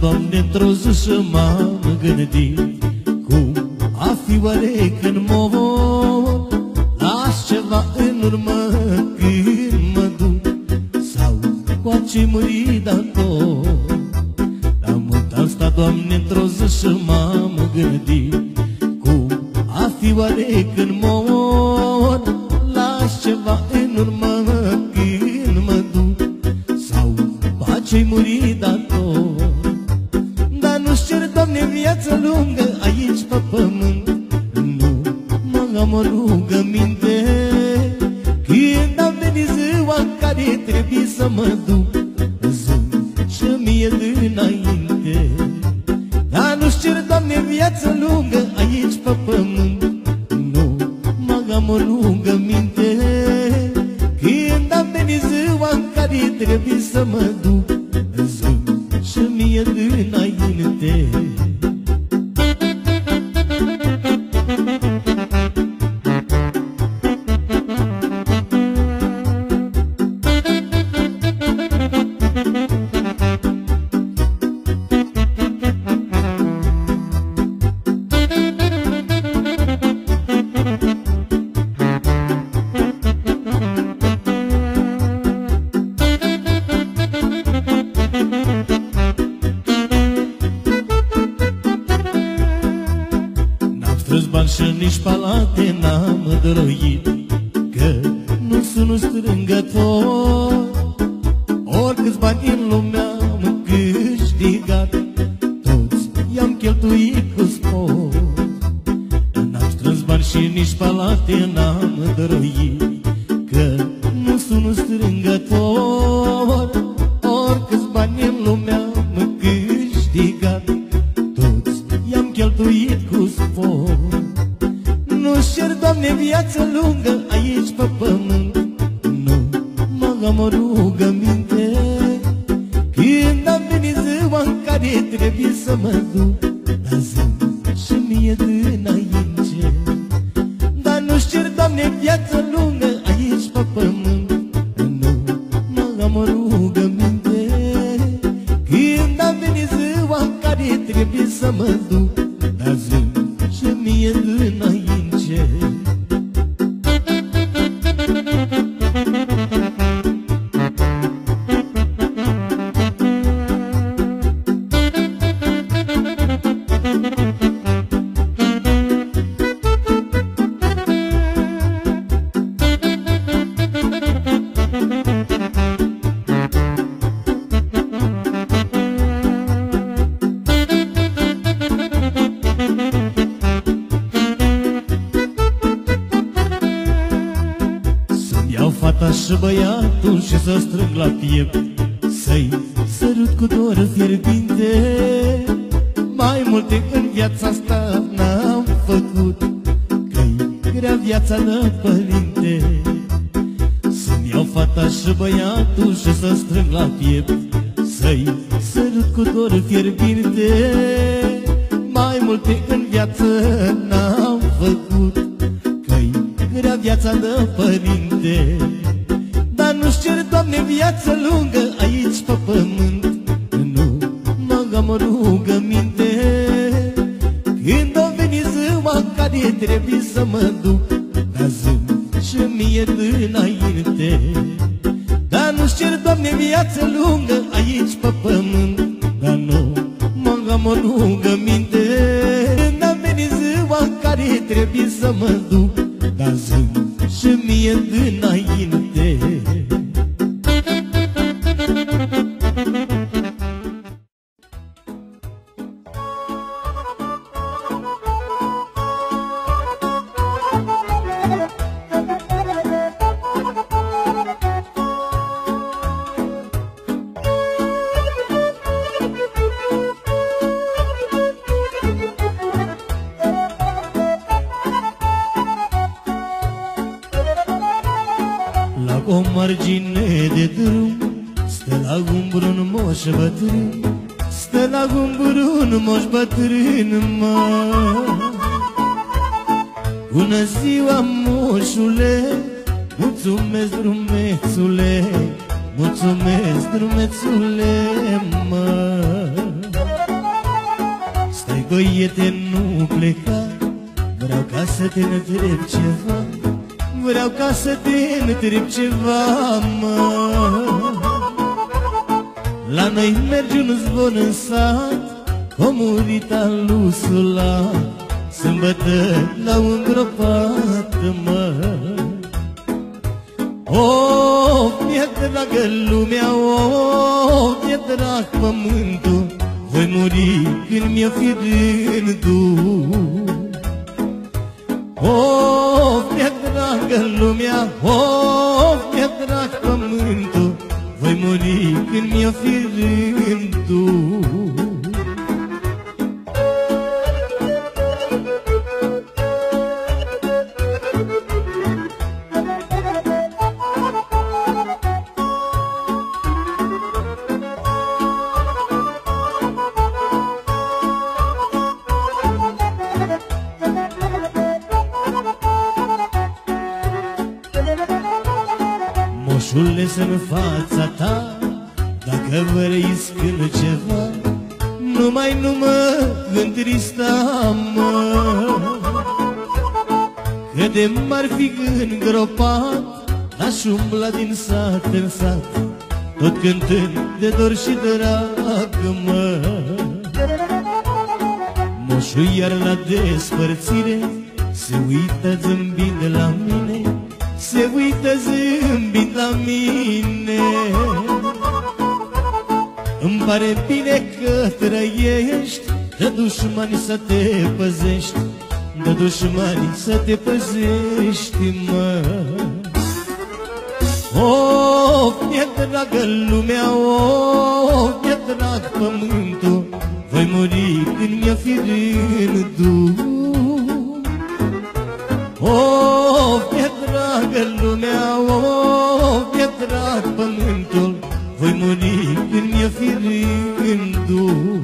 Doamne, într-o zi și m-am gândit cum a fi oare când mor. Las ceva în urmă când mă duc, sau cu ce-i muri de-a tot. Dar mult am stat, Doamne, într-o zi și m-am gândit cum a fi oare când mor. Las ceva în urmă când mă duc, sau cu ce-i muri de-a tot. Dar nu-ți cer, Doamne, viață lungă aici pe pământ, nu mă am o rugăminte. Când am venit ziua în care trebuie să mă duc, zi și mie dinainte. Dar nu-ți cer, Doamne, viață lungă aici pe pământ, nu mă am o rugăminte. Când am venit ziua în care trebuie să mă duc, zi și mie dinainte. Și nici palate n-am dăruit, că nu sunt strângător. Oricâți bani în lume am câștigat, toți i-am cheltuit cu spor. N-am strâns bani și nici palate n-am dăruit, că nu sunt strângător. Oricâți bani în lume am câștigat, toți i-am cheltuit cu spor. Nu-ți cer, Doamne, viață lungă aici pe pământ, nu mă am o rugăminte. Când am venit ziua în care trebuie să mă duc, dar zi și mie dinainte. Dar nu-ți cer, Doamne, viață lungă aici pe pământ, nu mă am o rugăminte. Când am venit ziua în care trebuie să mă duc, dar zi și mie dinainte. Fata și băiatul și să strâng la piept, să-i sărut cu dor fierbinte. Mai multe în viața asta n-am făcut, că-i grea viața de părinte. Să-mi iau fata și băiatul și să strâng la piept, să-i sărut cu dor fierbinte. Mai multe în viață n-am făcut, că-i grea viața de părinte. Dar nu-ți cer, Doamne, viață lungă aici pe pământ, nu mă am o rugăminte. Când o veni ziua în care trebuie să mă duc, dar zi și mie dinainte. Dar nu-ți cer, Doamne, viață lungă aici pe pământ, dar nu mă am o rugăminte. Când am venit ziua în care trebuie să mă duc, dar zi și mie dinainte. O margine de drum stă la umbru un moș bătrân, stă la umbru un moș bătrân, mă. Bună ziua, moșule, mulțumesc, drumețule, mulțumesc, drumețule, mă. băiete, nu pleca, vreau ca să te întreb ceva, vreau ca să te întreb ceva, mă. La noi merge un zvon în sat, o murit al lui Sula, sâmbătă l-au îngropat, mă. O, mi-e dragă lumea, o, mi-e drag pământul, voi muri când mi-e fi rândul. O, mi-e dragă lumea, o, mi-e drag pământul, voi muri când mi-e fi rândul. Moșules în fața ta, dacă vrei scând ceva, numai nu mă întrista, mă. Că de m-ar fi îngropat, aș umbla din sat în sat, tot cântând de dor și drag, mă. Moșul iar la despărțire se uită zâmbind la mine, se uită zâmbind la mine. Îmi pare bine că trăiești, de dușmani să te păzești, de dușmani să te păzești, mă. O, mi-e dragă lumea, o, mi-e drag pământul, voi muri când mi-e fi rândul. O, mi-e dragă lumea, o, mi-e drag pământul, voi muri când mi-e fi rândul.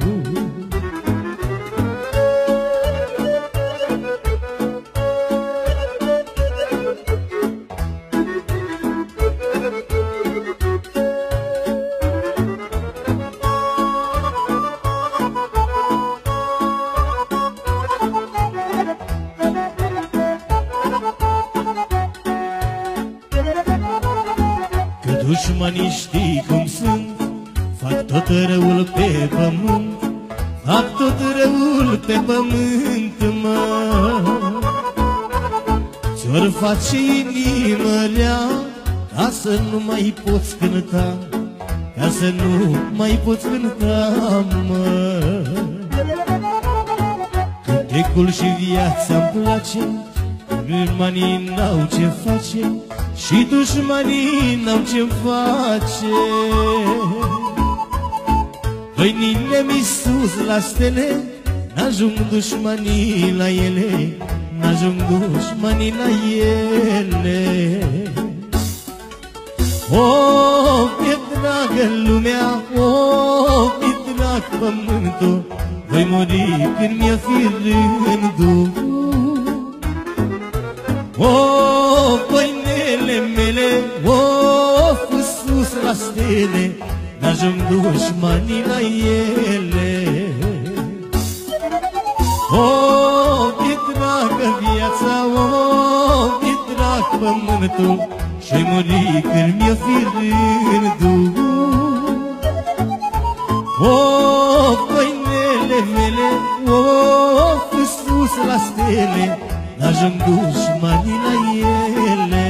Dușmanii știi cum sunt, fac tot răul pe pământ, fac tot răul pe pământ, mă. Ți-or face inimă rea, ca să nu mai poți cânta, ca să nu mai poți cânta, mă. Cântecul și viața-mi place, dușmanii n-au ce face și dușmanii n-au ce face. Mâinile-mi sus la stele, n-ajung dușmanii la ele, n-ajung dușmanii la ele. O, mi-e dragă lumea, o, mi-e drag pământul, voi muri când mi-e fi rândul. O, păinele mele, o, sus la stele, n-ajung dușmanii la ele. O, mi-e dragă viața, o, mi-e drag pământul, și-i muri când mi-e fi rândul. O, păinele mele, o, sus la stele, n-ajung dușmanii la ele.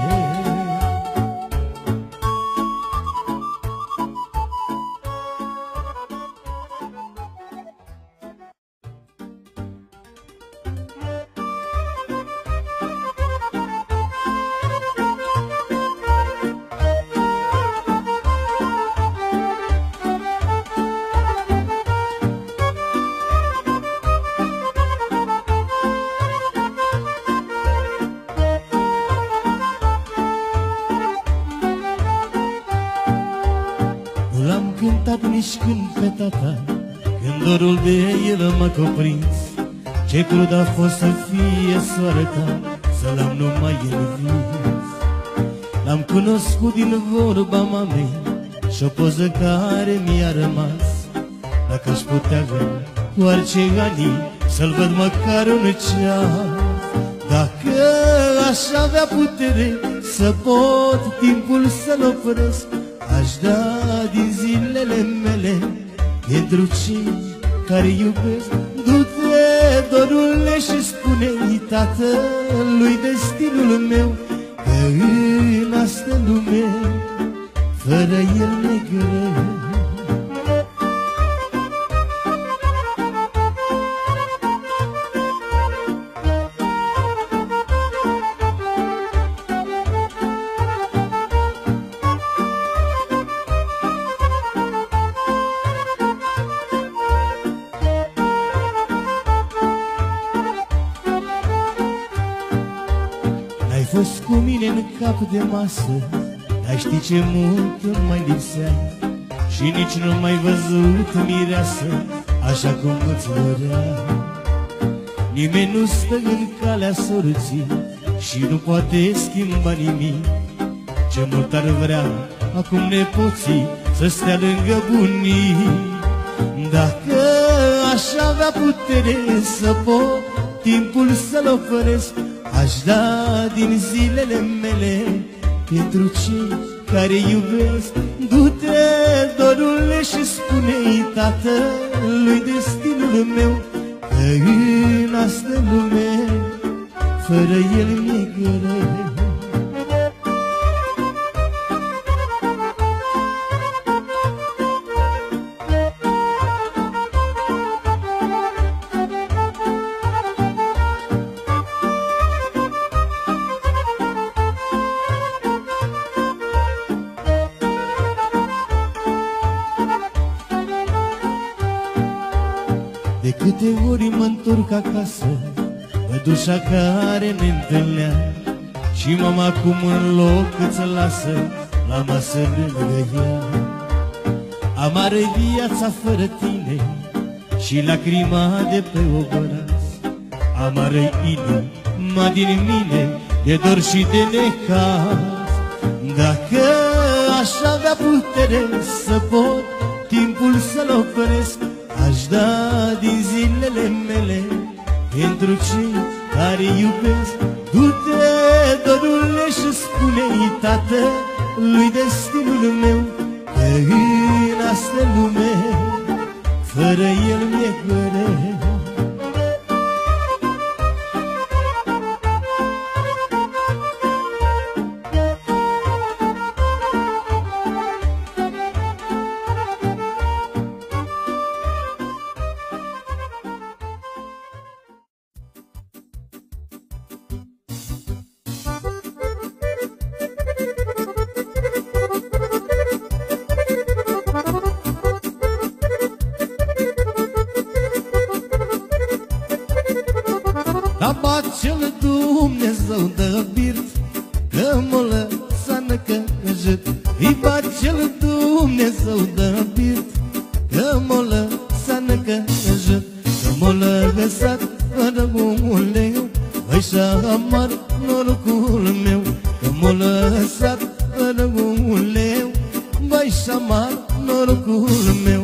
Nici când pe tata, când dorul de el m-a cuprins, ce crud a fost să fie soarta, să-l am numai el vis. L-am cunoscut din vorba mamei și o poză care mi-a rămas. Dacă aș putea toarce anii, să-l văd măcar un ceas. Dacă aș avea putere să pot timpul să-l opresc, aș da din zilele mele pentru cei care iubesc. Du-te, dorule, și spune-i tatălui destinul meu, că în asta lume fără el mi-e greu. N-ai fost cu mine în cap de masă, dar știi ce mult îmi mai lipsea, și nici nu m-ai văzut mireasă așa cum îți dorea. Nimeni nu stă în calea sorții și nu poate schimba nimic. Ce mult ar vrea acum nepoții să stea lângă bunii. Dacă aș avea putere să pot timpul să-l opresc, aș da din zilele mele pentru cei care iubesc. Du-te, dorule, și spune-i tatălui destinul meu, că în asta lume fără el mi-e greu. De câte ori mă-ntorc acasă, văd ușa care ne întâlnea, și mama acum în loc îți lasă la masă lângă ea. Amară-i viața fără tine și lacrima de pe obraz, amară-i inima din mine de dor și de necaz. Dacă aș avea putere să pot timpul să-l opresc, aș da din zilele mele pentru cei care iubesc. Du-te, dorule, și spune-i tatălui destinul meu, că în asta lume fără el mi-e greu. Dar bace-l Dumnezeu de birt, că m-o lăsa necăjit. Îi bace-l Dumnezeu de birt, că m-o lăsa necăjit. Că m-o lăsat fără un leu, băi, și-a amar norocul meu. Că m-o lăsat fără un leu, băi, și-a amar norocul meu.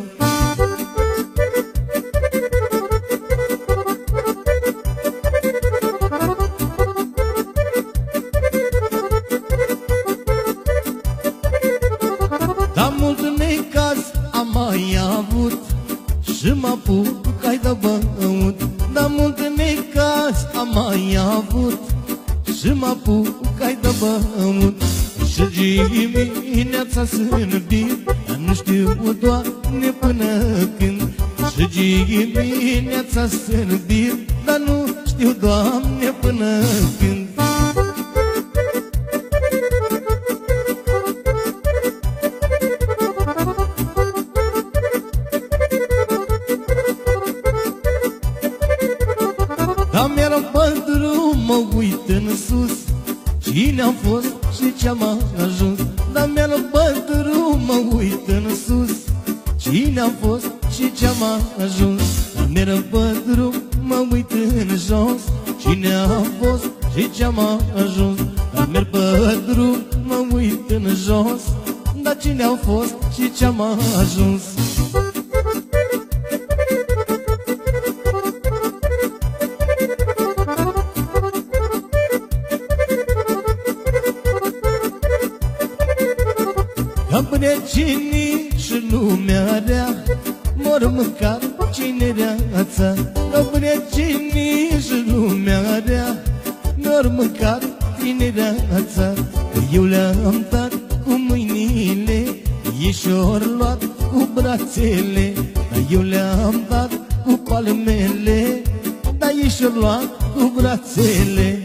Mai avut și mă apucai de băut, dar mult necaz am mai avut și mă apucai de băut. Și dimineața sunt bir, dar nu știu, Doamne, până când. Și dimineața sunt bir, dar nu știu, Doamne, până când. Dar mereu pe drum mă uit în sus, cine-am fost și ce-am ajuns. Dar mereu pe drum mă uit în sus, cine-am fost și ce-am ajuns. Dar mereu pe drum mă uit în jos, cine-am fost și ce-am ajuns. Dar mereu pe drum mă uit în jos, dar cine-am fost și ce-am ajuns. Împrecinii și lumea rea mor mâncat cinereața. Împrecinii și lumea rea mor mâncat cinereața. Că eu le-am dat cu mâinile, ei și-or luat cu brațele. Dar eu le-am dat cu palmele, dar ei și-or luat cu brațele.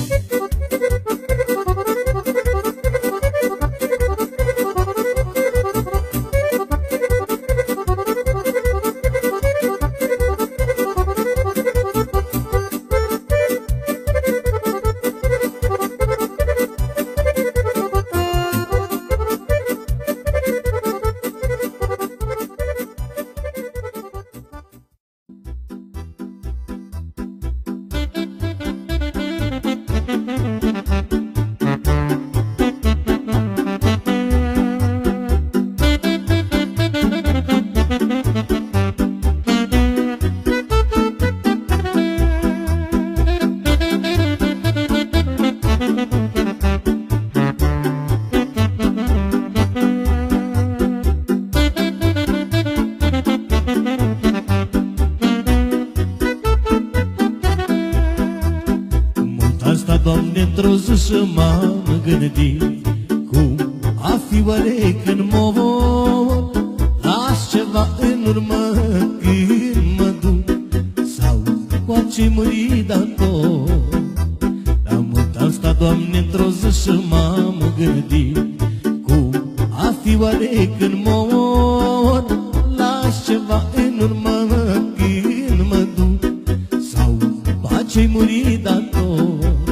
Doamne, într-o zi și m-am gândit cum a fi oare când mor. Las ceva în urmă când mă duc, sau cu ce-i muri dator. Dar mult am stat, Doamne, într-o zi și m-am gândit cum a fi oare când mor. Las ceva în urmă când mă duc, sau cu ce-i muri dator.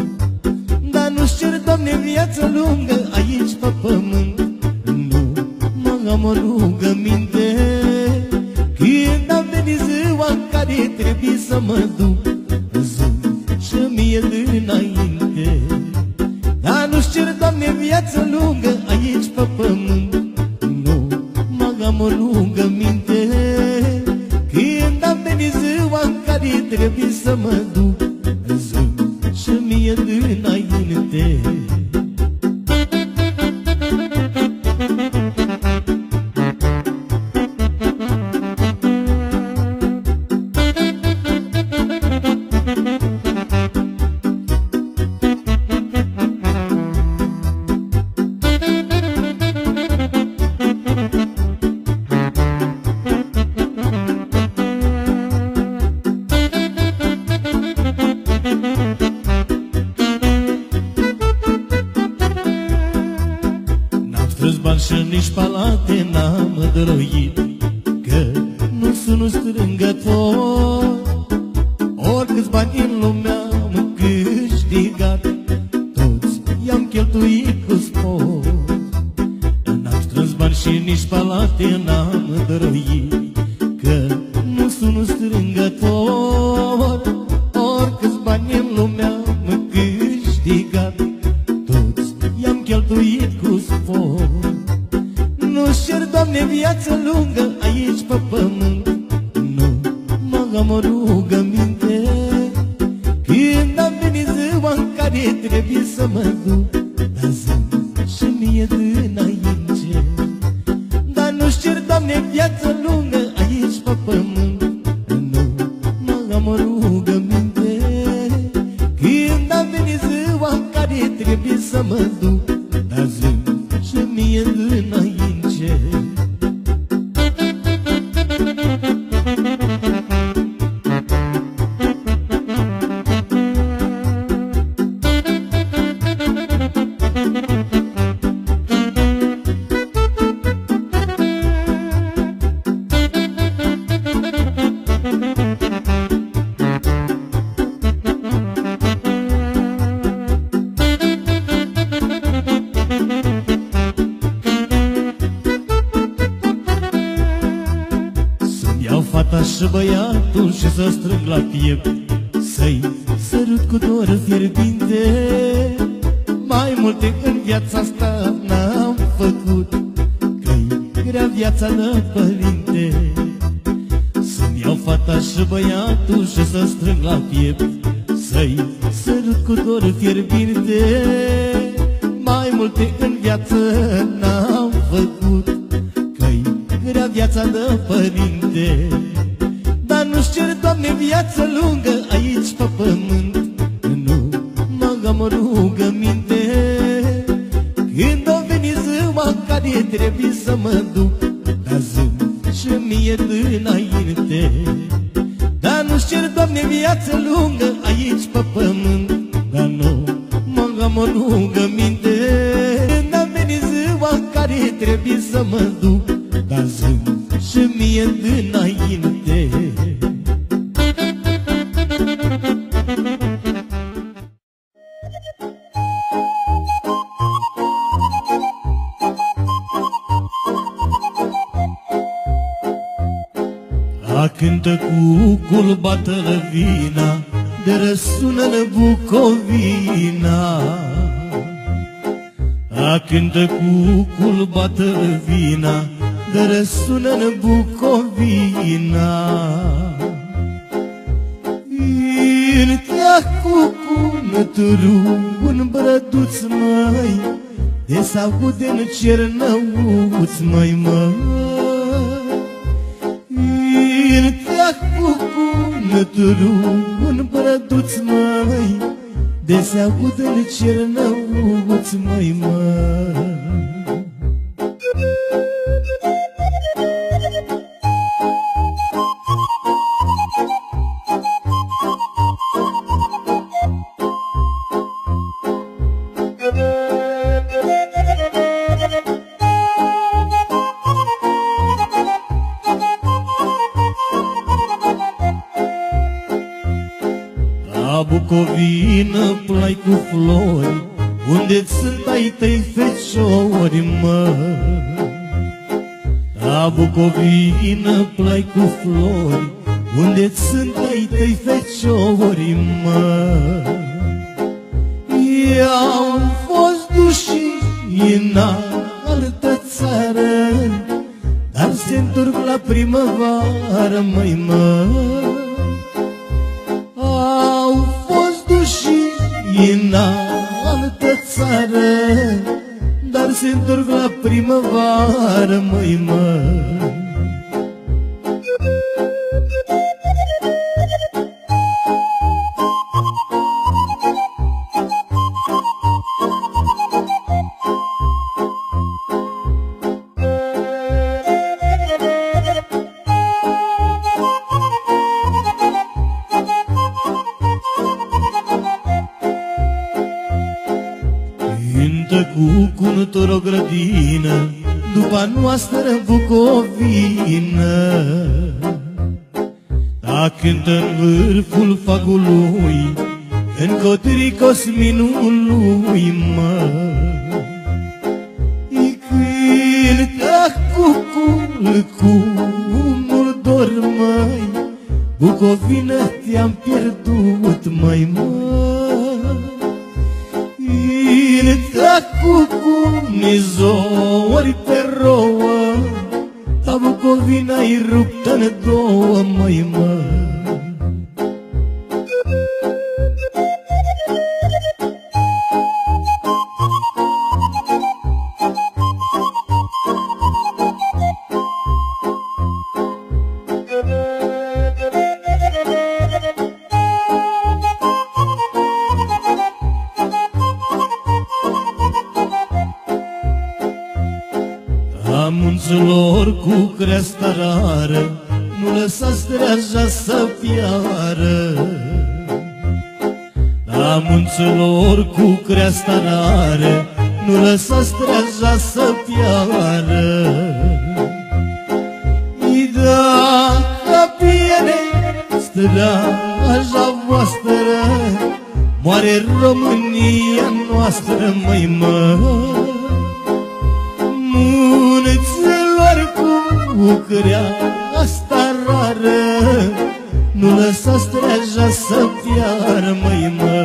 Doamne, viață lungă aici pe pământ, nu mă am o rugăminte. Când am venit ziua în care trebuie să mă duc, zi și mie dinainte. Dar nu-ți cer, Doamne, viață lungă aici pe pământ, nu mă am o rugăminte. Când am venit ziua în care trebuie să mă duc, zi și mie dinainte. Și nici palate n-am dăruit, că nu sunt strângător. Oricâți bani în lume am câștigat, toți i-am cheltuit cu spor. N-am strâns bani și nici palate n-am dăruit, că nu sunt strângător. Oricâți bani în lume am câștigat, toți i-am cheltuit cu spor. Nu-ți cer, Doamne, viață lungă aici pe pământ, nu mă am o rugăminte. Când am venit ziua în care trebuie să mă duc, dar zi și mie dinainte. Dar nu-ți cer, Doamne, viață lungă aici pe pământ, nu mă am o rugăminte. Când am venit ziua în care trebuie să mă duc, dar zi și mie dinainte. Fata și băiatul și să strâng la piept, să-i sărut cu dor fierbinte. Mai multe în viața asta n-am făcut, că-i grea viața de părinte. Să-mi iau fata și băiatul și să strâng la piept, să-i sărut cu dor fierbinte. Mai multe în viață n-am făcut, viața de părinte. Dar nu-ți cer, Doamne, viață lungă aici pe pământ. Nu mă am rugăminte. Când o veni ziua care trebuie să mă duc, dar zi și mie dinainte. Dar nu-ți cer, Doamne, viață lungă aici pe pământ. Dar nu mă am rugăminte. Când a venit ziua care trebuie să mă duc, dar zi și mie dinainte. A cântă cucul bată lăvina, de răsună-n Bucovina. A cântă cucul bată lăvina, de răsună-n Bucovina. Întea cucu năturu-n brăduț, măi, de s-aude-n Cernăuț, măi, Întea cucu năturu-n brăduț, măi, de s-aude-n Cernăuț, măi. La Bucovină plai cu flori, unde-ți sunt ai tăi feciori, mă. La Bucovină plai cu flori, unde-ți sunt ai tăi feciori, mă. I-au fost duși în altă țară, dar se întorc la primăvară, măi, mă. Au fost duși în altă țară, dar se întorc la primăvară, măi, mă. Cântă cucu într-o grădină, după noastră Bucovină. Da, cântă în vârful fagului, în cotrii cosminului, mă. I cântă cucul cu mult dor, măi, Bucovină, te-am pierdut, măi, mă. Cântă cucu nizori pe rouă, ta Bucovina-i ruptă-n două, măi, mă. A munților cu creasta rară, nu lăsați treaja să piară. A munților cu creasta rară, nu lăsați treaja să piară. I dacă pierde straja voastră, moare România noastră, măi, mă. Munților cu creasta rară, nu lăsați treaja să piară, măi, mă.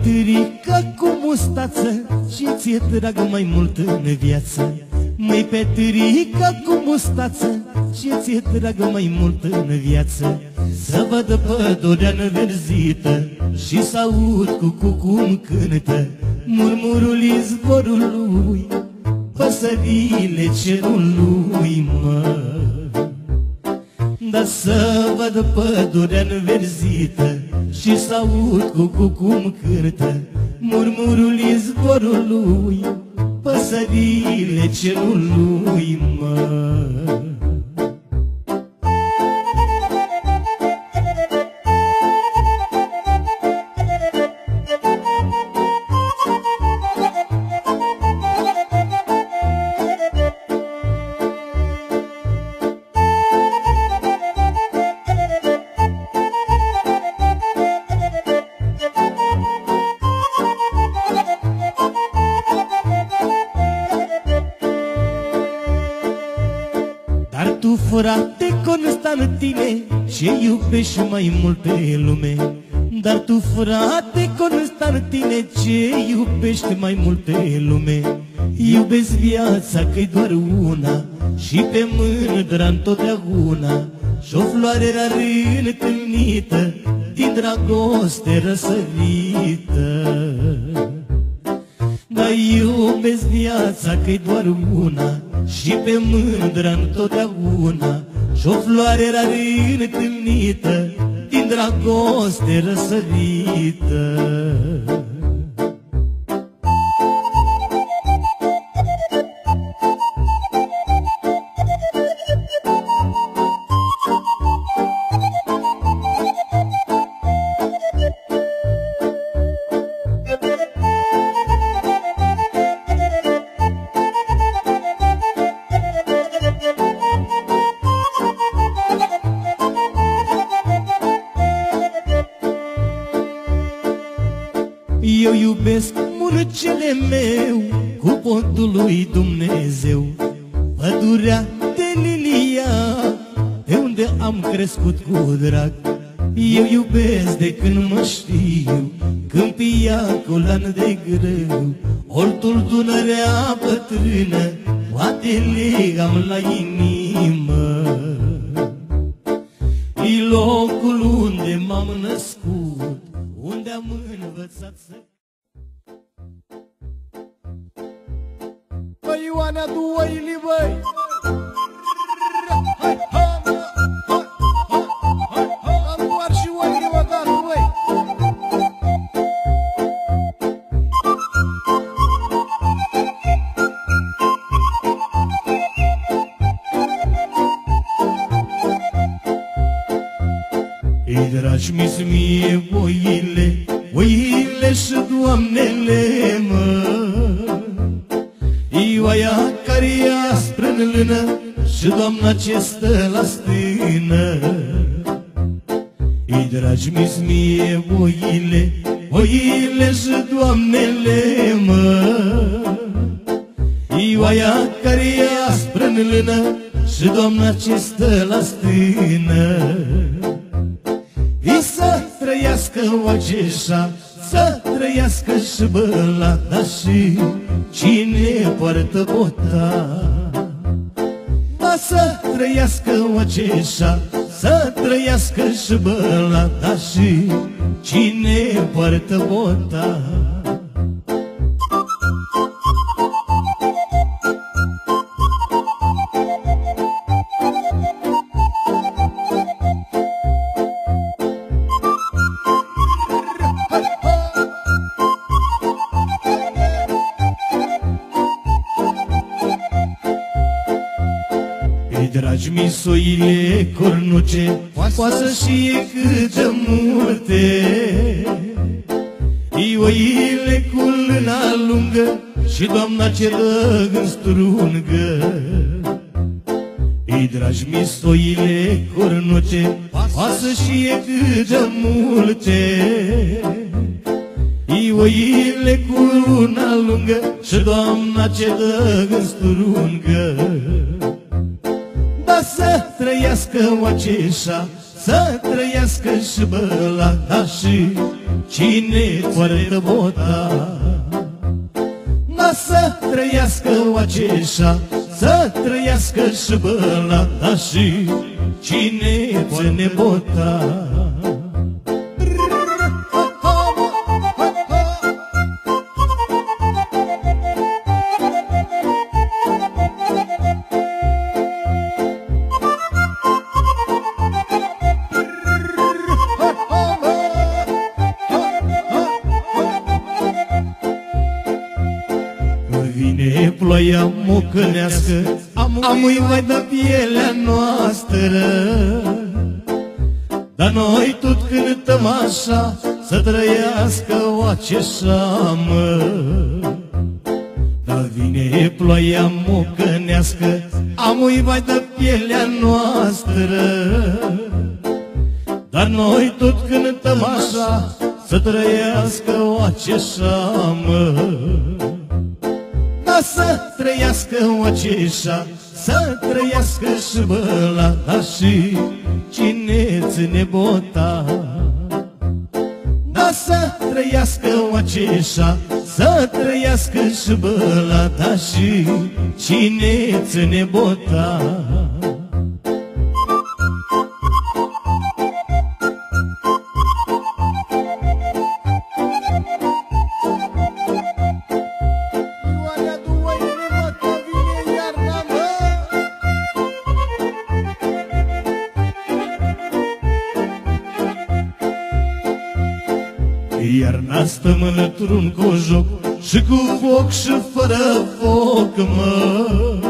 Petirica cu mustață, și ție dragă mai mult în viață. Măi Petirica cu mustață, și ție dragă mai mult în viață. Să văd pădurea înverzită și să aud cum cântă murmurul izvorului, păsările cerului, mă. Dar să văd pădurea înverzită și să aud cum cântă murmurul izvorului, păsările cerului, mă. Tu, frate Constantine, ce iubești mai mult pe lume. Dar tu, frate Constantine, ce iubești mai mult pe lume. Iubesc viața că-i doar una și pe mândra întotdeauna, și o floare rar întâlnită din dragoste răsărită. Dar iubesc viața că-i doar una și pe mândra întotdeauna, și o floare rar întâlnită din dragoste răsărită. Eu iubesc murcele meu cu podul lui Dumnezeu, pădurea de lilia de unde am crescut cu drag. Eu iubesc de când mă știu, câmpia cu lan de greu, ortul Dunărea bătrână, poatele am la inimă. E locul unde m-am născut, unde am învățat să... Băi, Ioane, adu oile, băi! Hai, hai, hai, hai, hai, adu doar și oile odată, băi! Ei, dragi mi-s mie oile, oile și doamnele, mă. Ioaia care e aspră în lână și doamna ce stă la stână. Ei, dragi mi-s mie oile, oile și doamnele, mă. Ioaia care e aspră în lână și doamna ce stă la stână. I să trăiască Oageșa, să trăiască și Bălata și cine poartă bota. Da, să trăiască Oageșa, să trăiască și Bălata și cine poartă bota. Dragi misoile cornuce, poasă și e cât de multe. Ioile cu lâna lungă și doamna ce dă în strungă. Ei, dragi misoile cornuce, poasă și e cât de multe. Ioile cu luna lungă și doamna ce dă în strungă. Să trăiască Oageșa, să trăiască și bălata și cine poartă bota. Da, să trăiască oaceșa, să trăiască și bălata și cine ține bota. Vine ploaia mucănească, amui vai de pielea noastră, dar noi tot cântăm așa, să trăiască oaceșa, mă. Dar vine ploaia mucănească, amui vai de pielea noastră, dar noi tot cântăm așa, să trăiască oaceșa, mă. Să trăiască oaceșa, să trăiască și bălata și cine ține bota. Da, să trăiască oaceșa, să trăiască și bălata și cine ține bota. Iarna stăm într-un cojoc și cu foc și fără foc, mă.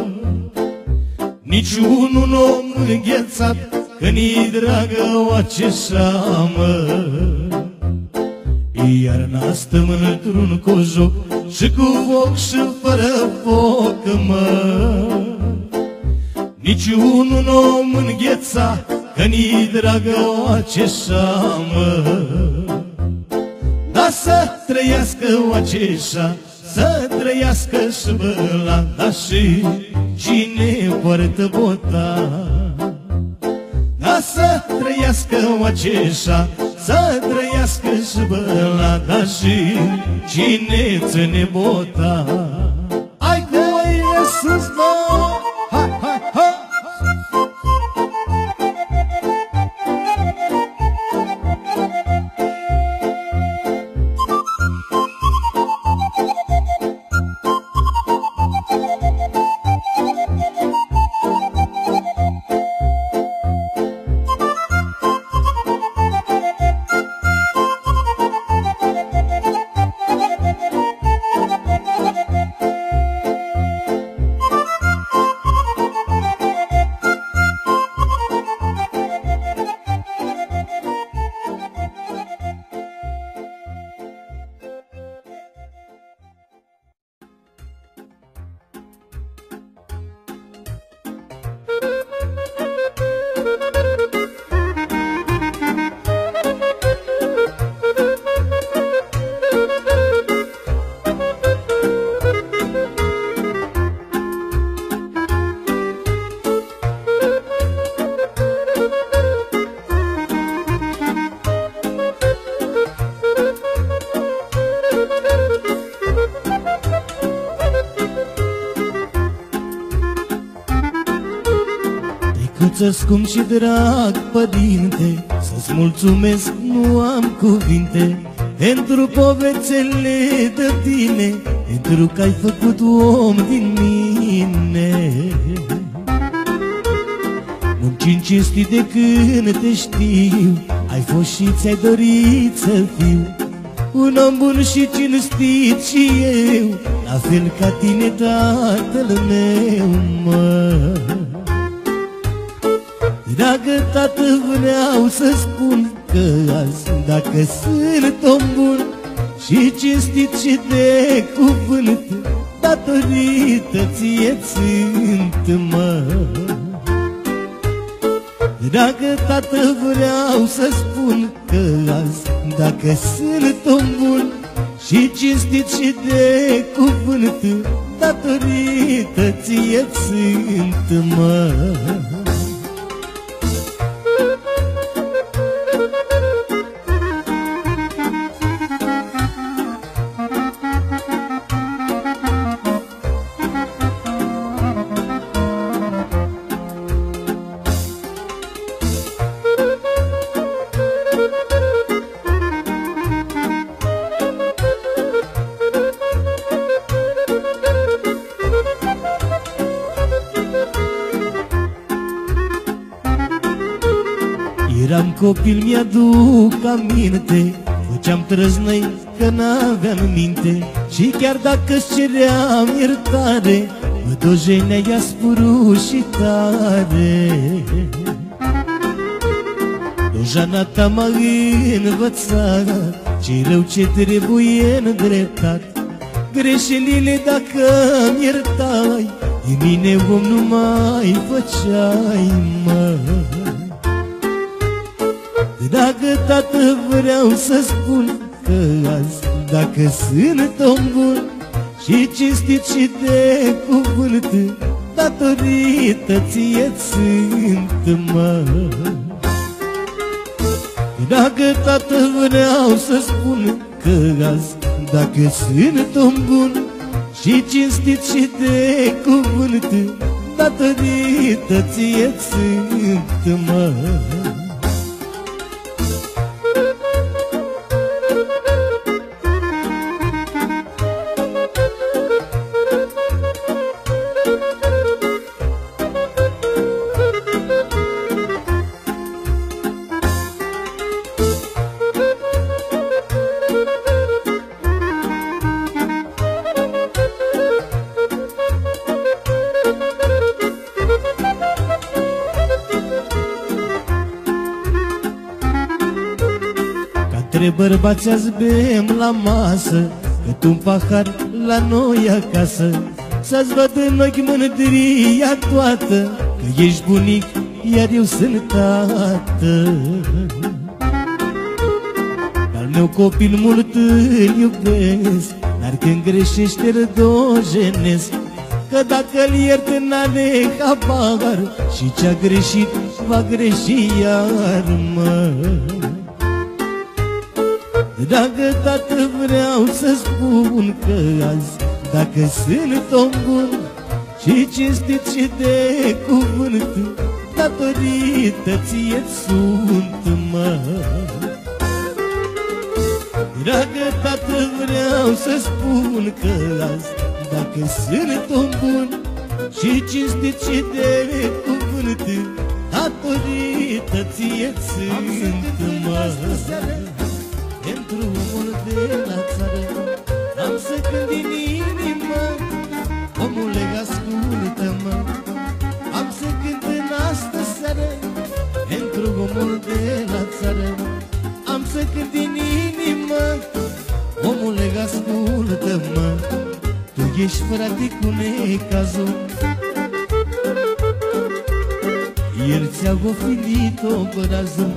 Niciunul om înghețat, că ni dragă oaceșa, mă. Iarna stăm într-un cojoc și cu foc și fără foc, mă. Niciunul om înghețat, că ni dragă oaceșa, mă. Da, să trăiască oaceșa, să trăiască și bălata și cine poartă bota. Da, să trăiască oaceșa, să trăiască și bălata și cine ține bota. Hai cu mâine sus, mă! Hai, hai, hai! Să-ți scump și drag, părinte, să-ți mulțumesc, nu am cuvinte, pentru povețele de tine, pentru că ai făcut om din mine. Muncind cinstit de când te știu, ai fost și ți-ai dorit să fiu un om bun și cinstit și eu, la fel ca tine, tatăl meu, mă. Dragă tată, vreau să spun că azi, dacă sunt om bun și cinstit și de cuvânt, datorită ție sunt, mă. Dragă tată, vreau să spun că azi, dacă sunt om bun și cinstit și de cuvânt, datorită ție sunt, mă. Eram copil, mi-aduc aminte, făceam trăznăi că n-aveam minte. Și chiar dacă-ți ceream iertare, mă dojenea ea spuru și tare. Dojana ta m-a învățat ce rău ce trebuie îndreptat. Greșelile dacă-mi iertai, din mine om nu mai făceai, mă. Dragă tată, vreau să spun că azi, dacă sunt om bun și cinstit și de cuvânt, datorită ție-ți sunt, mă. Dragă tată, vreau să spun că azi, dacă sunt om bun și cinstit și de cuvânt, datorită ție-ți sunt, mă. Între bărbați azi bem la masă, cât un pahar la noi acasă. Să-ți văd în ochi mândria toată, că ești bunic, iar eu sunt tată. Al meu copil mult îl iubesc, dar când greșește îl dojenesc. Că dacă-l iert n-are habar, și ce-a greșit va greși iar, mă. Dragă tată, vreau să spun că azi, dacă sunt om bun și cinstit și de cuvânt, datorită ție-ți sunt, mă. Dragă tată, vreau să spun că azi, dacă sunt om bun și cinstit și de cuvânt, datorită ție-ți sunt, mă. Pentru omul de la țară am să cânt din inimă, omule, ascultă-mă. Am să cânt în astă seară, pentru omul de la țară am să cânt din inimă, omule, ascultă-mă. Tu ești frate cu necazul, el ți-a gofilit obrazul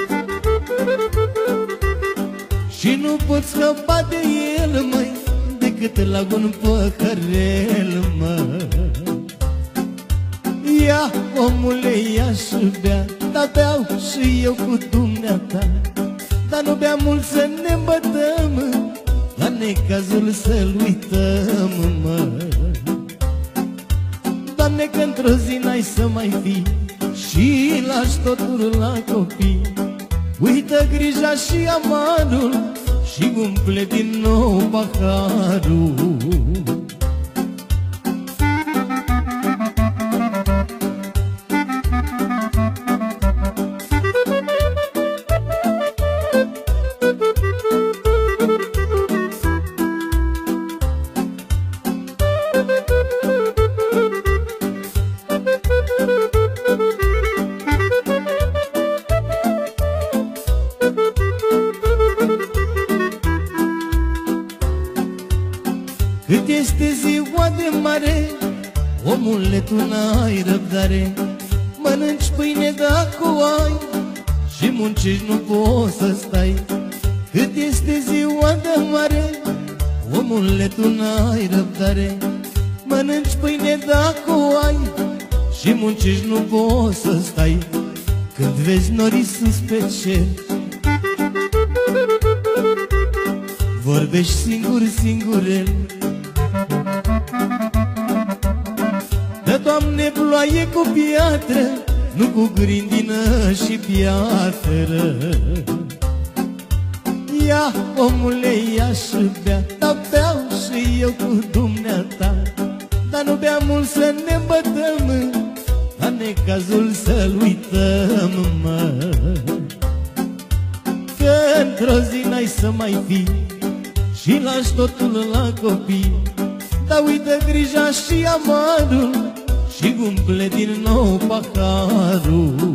și nu poți scăpa de el, măi, decât la un păcărel, mă. Ia, omule, ia și bea, dar beau și eu cu dumneata. Dar nu bea mult să ne îmbătăm, la necazul să-l uităm, mă. Doamne, că într-o zi n-ai să mai fii și lași totul la copii. Uită grija și amarul și umple din nou paharul. Cât este ziua de mare, omule, tu n-ai răbdare. Mănânci pâine dacă o ai și muncești, nu poți să stai. Cât este ziua de mare, omule, tu n-ai răbdare. Mănânci pâine dacă o ai și muncești, nu poți să stai. Când vezi norii sus pe cer, vorbești singur, singurel. Dă, Doamne, ploaie cu piatră, nu cu grindină și piatră. Ia, omule, ia și bea, dar beau și eu cu dumneata. Dar nu bea mult să ne îmbătăm, la necazul să-l uităm, mă. într-o zi n-ai să mai fii și lași totul la copii. Dar uită grija și amarul și umple din nou paharul.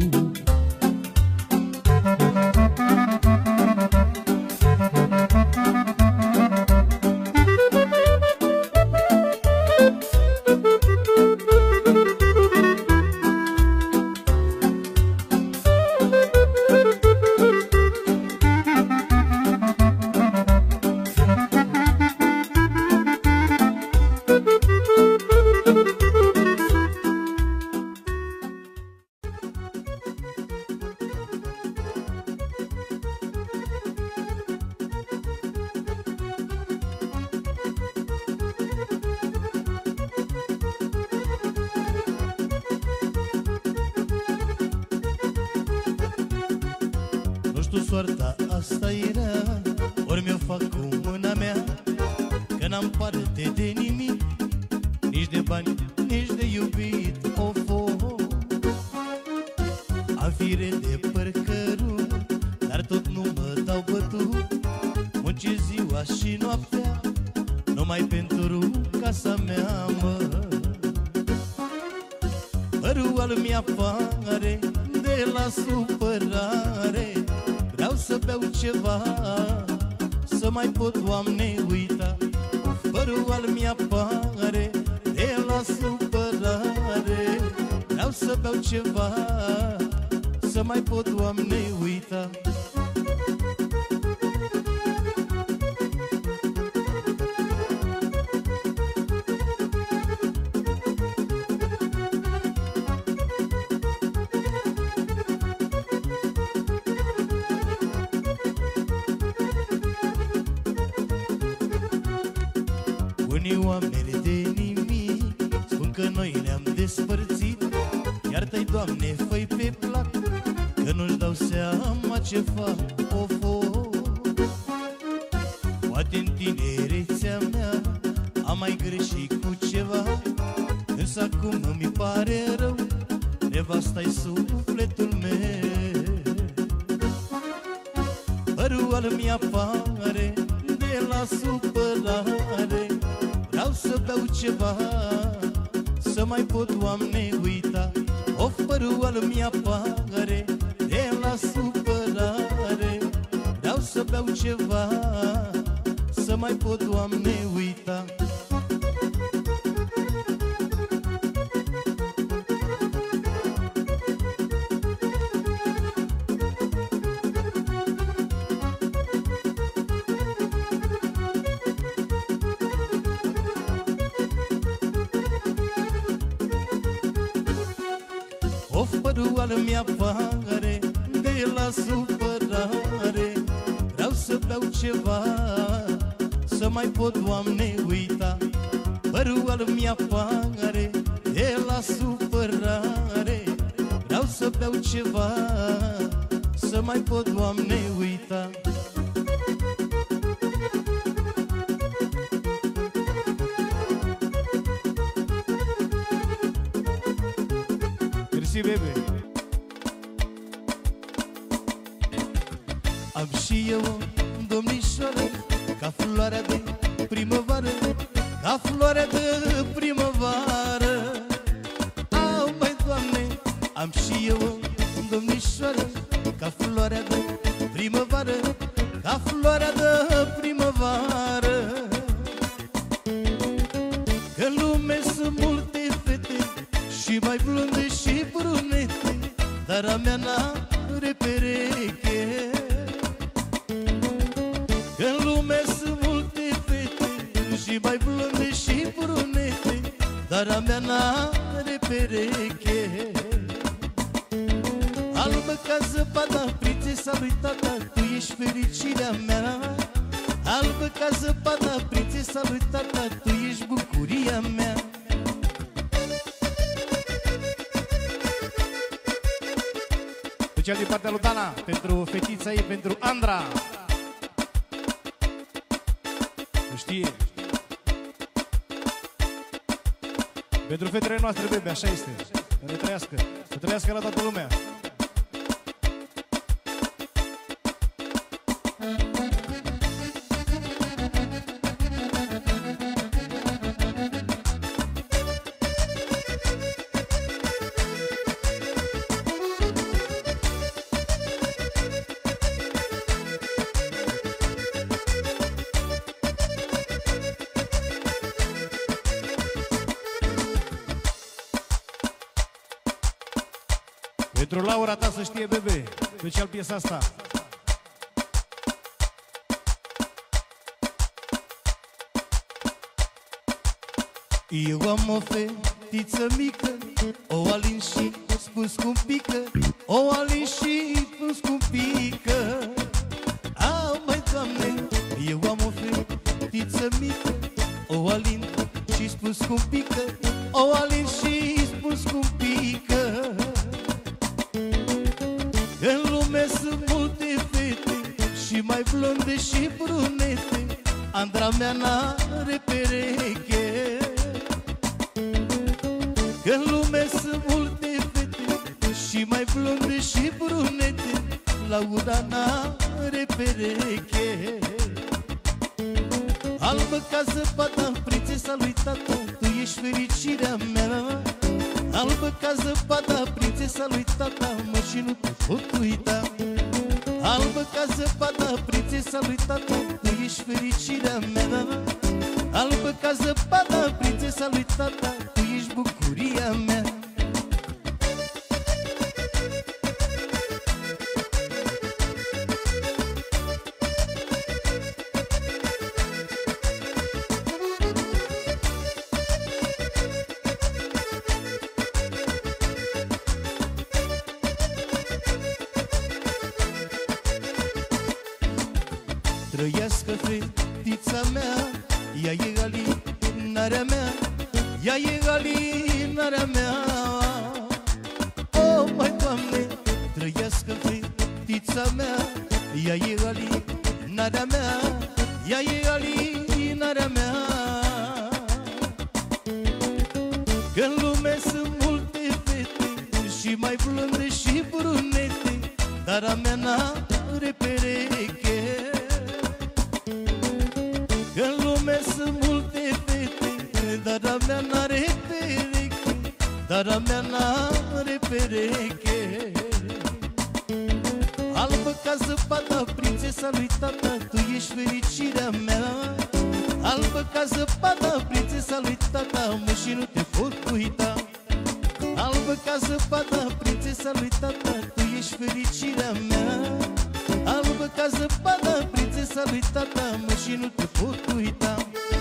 Soarta asta era, ori mi-o fac cu mâna mea, că n-am parte de nimic, nici de bani, nici de iubit. Of, am fire de părcăru, dar tot nu mă dau bătut. Muncesc ziua și noaptea, numai pentru casa mea, mă. Părul al mi-apare de la supărare. Vreau să beau ceva, să mai pot, Doamne, uita. Părul al mi-apare de la supărare. Vreau să beau ceva, să mai pot, Doamne, uita. Unii oameni de nimic spun că noi ne-am despărțit. Iartă-i, Doamne, fă-i pe plac, că nu-și dau seama ce fac. Of, poate în tinerețea mea am mai greșit cu ceva, însă acum îmi pare rău, nevasta-i sufletul meu. Părul al mi-apare de la supărare. Vreau să beau ceva, să mai pot, Doamne, uita. Of, părul al mi-apare de la supărare. Vreau să beau ceva, să mai pot, Doamne, uita. Of, părul al mi-apare de la supărare. Vreau să beau ceva, să mai pot, Doamne, uita. Părul al mi-apare de la supărare. Vreau să beau ceva, să mai pot, Doamne, uita. Mersi, bebe. Am și eu o domnișoară, ca floarea de primăvară, ca floarea de primăvară. Au, mai, Doamne, am și eu o domnișoară, ca floarea de primăvară, ca floarea de primăvară. Că în lume sunt multe fete și mai blonde și brunete, dar a mea n-are pereche. Că în lume sunt multe fete și mai blonde și brunete, dar a mea n-are pereche. Albă ca zăpada, prințesa lui tata, tu ești fericirea mea. Albă ca zăpada, prințesa lui tata, tu ești bucuria mea. Special din partea lui Dana, pentru fetița ei, pentru Andra. Nu știe. Pentru fetele noastre, bebe, așa este. Să ne trăiască, să trăiască la toată lumea. Pentru Laura ta să știe, bebe, special piesa asta. Eu am o fetiță mică, o alin și spus cum pică, o alin și spus cum pică. Măi, Doamne, eu am o fetiță mică, o alin și spus cum pică, o alin și spus cum pică. În lume sunt multe fete și mai blonde și brunete, Andra mea n-are pereche. În lume sunt multe fete și mai blonde și brunete, Laura n-are pereche. Albă ca zăpada, prințesa lui tata, tu ești fericirea mea. Albă ca zăpada, prințesa lui tata, mă, și nu te pot uita. Albă ca zăpada, prințesa lui tata, tu ești fericirea mea. Albă ca zăpada, prințesa lui tata, tu ești bucuria mea. Trăiască fetița mea, ea e alinarea mea, ea e alinarea mea. O, măi, Doamne, trăiască fetița mea, ea e alinarea mea, ea e alinarea mea. Că-n lume sunt multe fete și mai blonde și brunete, dar a mea n-are pereche. În lume sunt multe fete, dar a mea n-are pereche, dar a mea n-are pereche. Albă ca zăpada, prințesa lui tata, tu ești fericirea mea. Albă ca zăpada, prințesa lui tata, mă, și nu te pot uita. Albă ca zăpada, prințesa lui tata, tu ești fericirea mea. Albă ca zăpada, prințesa lui tata, mă, și nu te pot uita.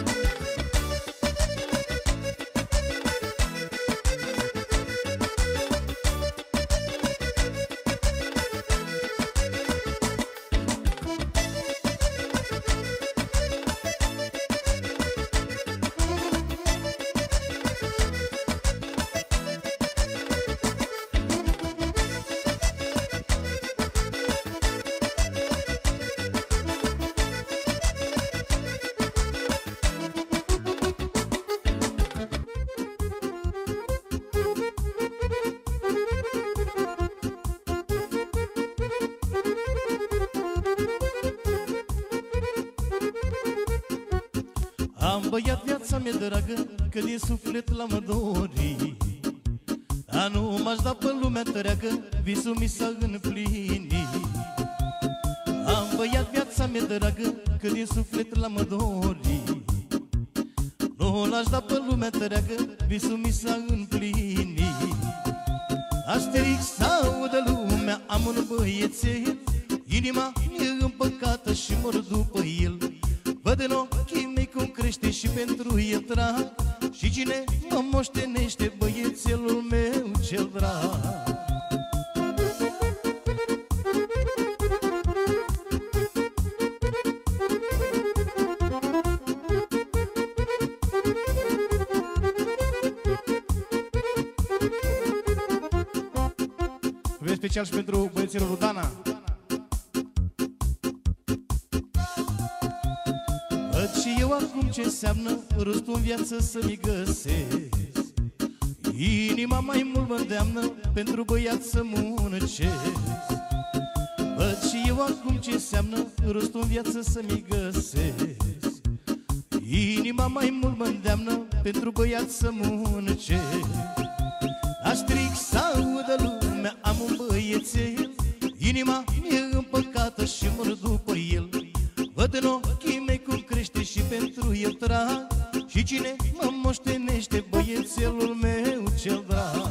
Am băiat viața mea dragă, că din suflet l-am dorit. Dar nu m-aș da pe lumea întreagă, visul mi s-a împlinit. Am băiat viața mea dragă, că din suflet l-am dorit. Nu l-aș da pe lumea întreagă, visul mi s-a împlinit. Asterix audă lumea, am un băiețel, inima e împăcată și mor după el. Văd în ochii mei cum crește și pentru el trag, și cine mă moștenește, băiețelul meu cel drag. Vrem special și pentru băiețelul lui Dana. Văd și eu acum ce înseamnă rostul în viață să-mi găsesc. Inima mai mult mă îndeamnă pentru băiat să muncesc. Văd și eu acum ce înseamnă rostul în viață să-mi găsesc. Inima mai mult mă îndeamnă pentru băiat să muncesc. La stric să audă lumea, am un băiețel, inima mi-e împăcată și mor după el. Văd în ochii mei cum crește și pentru el trag. Și cine mă moștenește, băiețelul meu cel drag.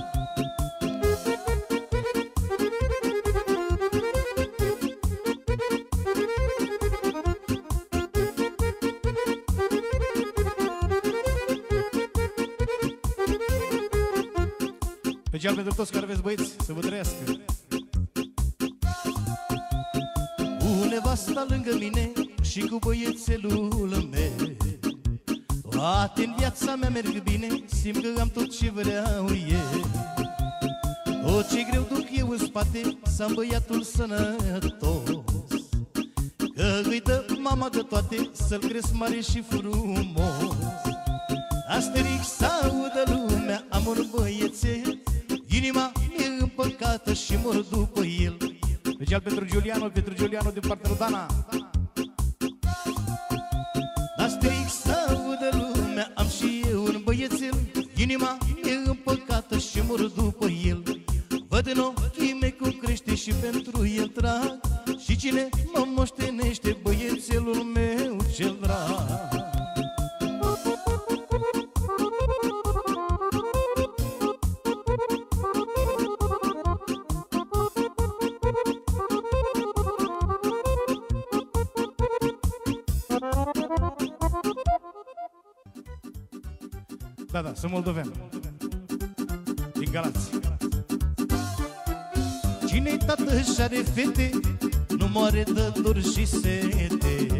Special pentru toți care aveți băieți, să vă trăiască. Cu nevasta lângă mine și cu băiețelul meu, toate în viața mea merg bine, simt că am tot ce vreau eu. Tot ce greu duc eu în spate, să am băiatul sănătos, că îi dă mama de toate, să-l cresc mare și frumos. Asteric să audă lumea, am un băiețel, inima e împăcată și mor după el. Special pentru Giuliano din partea lui Dana. Asteric să audă lumea, am și eu un băiețel, inima e împăcată și mor după el. Văd în ochii mei cum crește și pentru el trag. Și cine mă moștenește, băiețelul meu cel drag. Da, sunt moldovean din Galați. Cine-i tată și are fete, nu moare de dor și sete.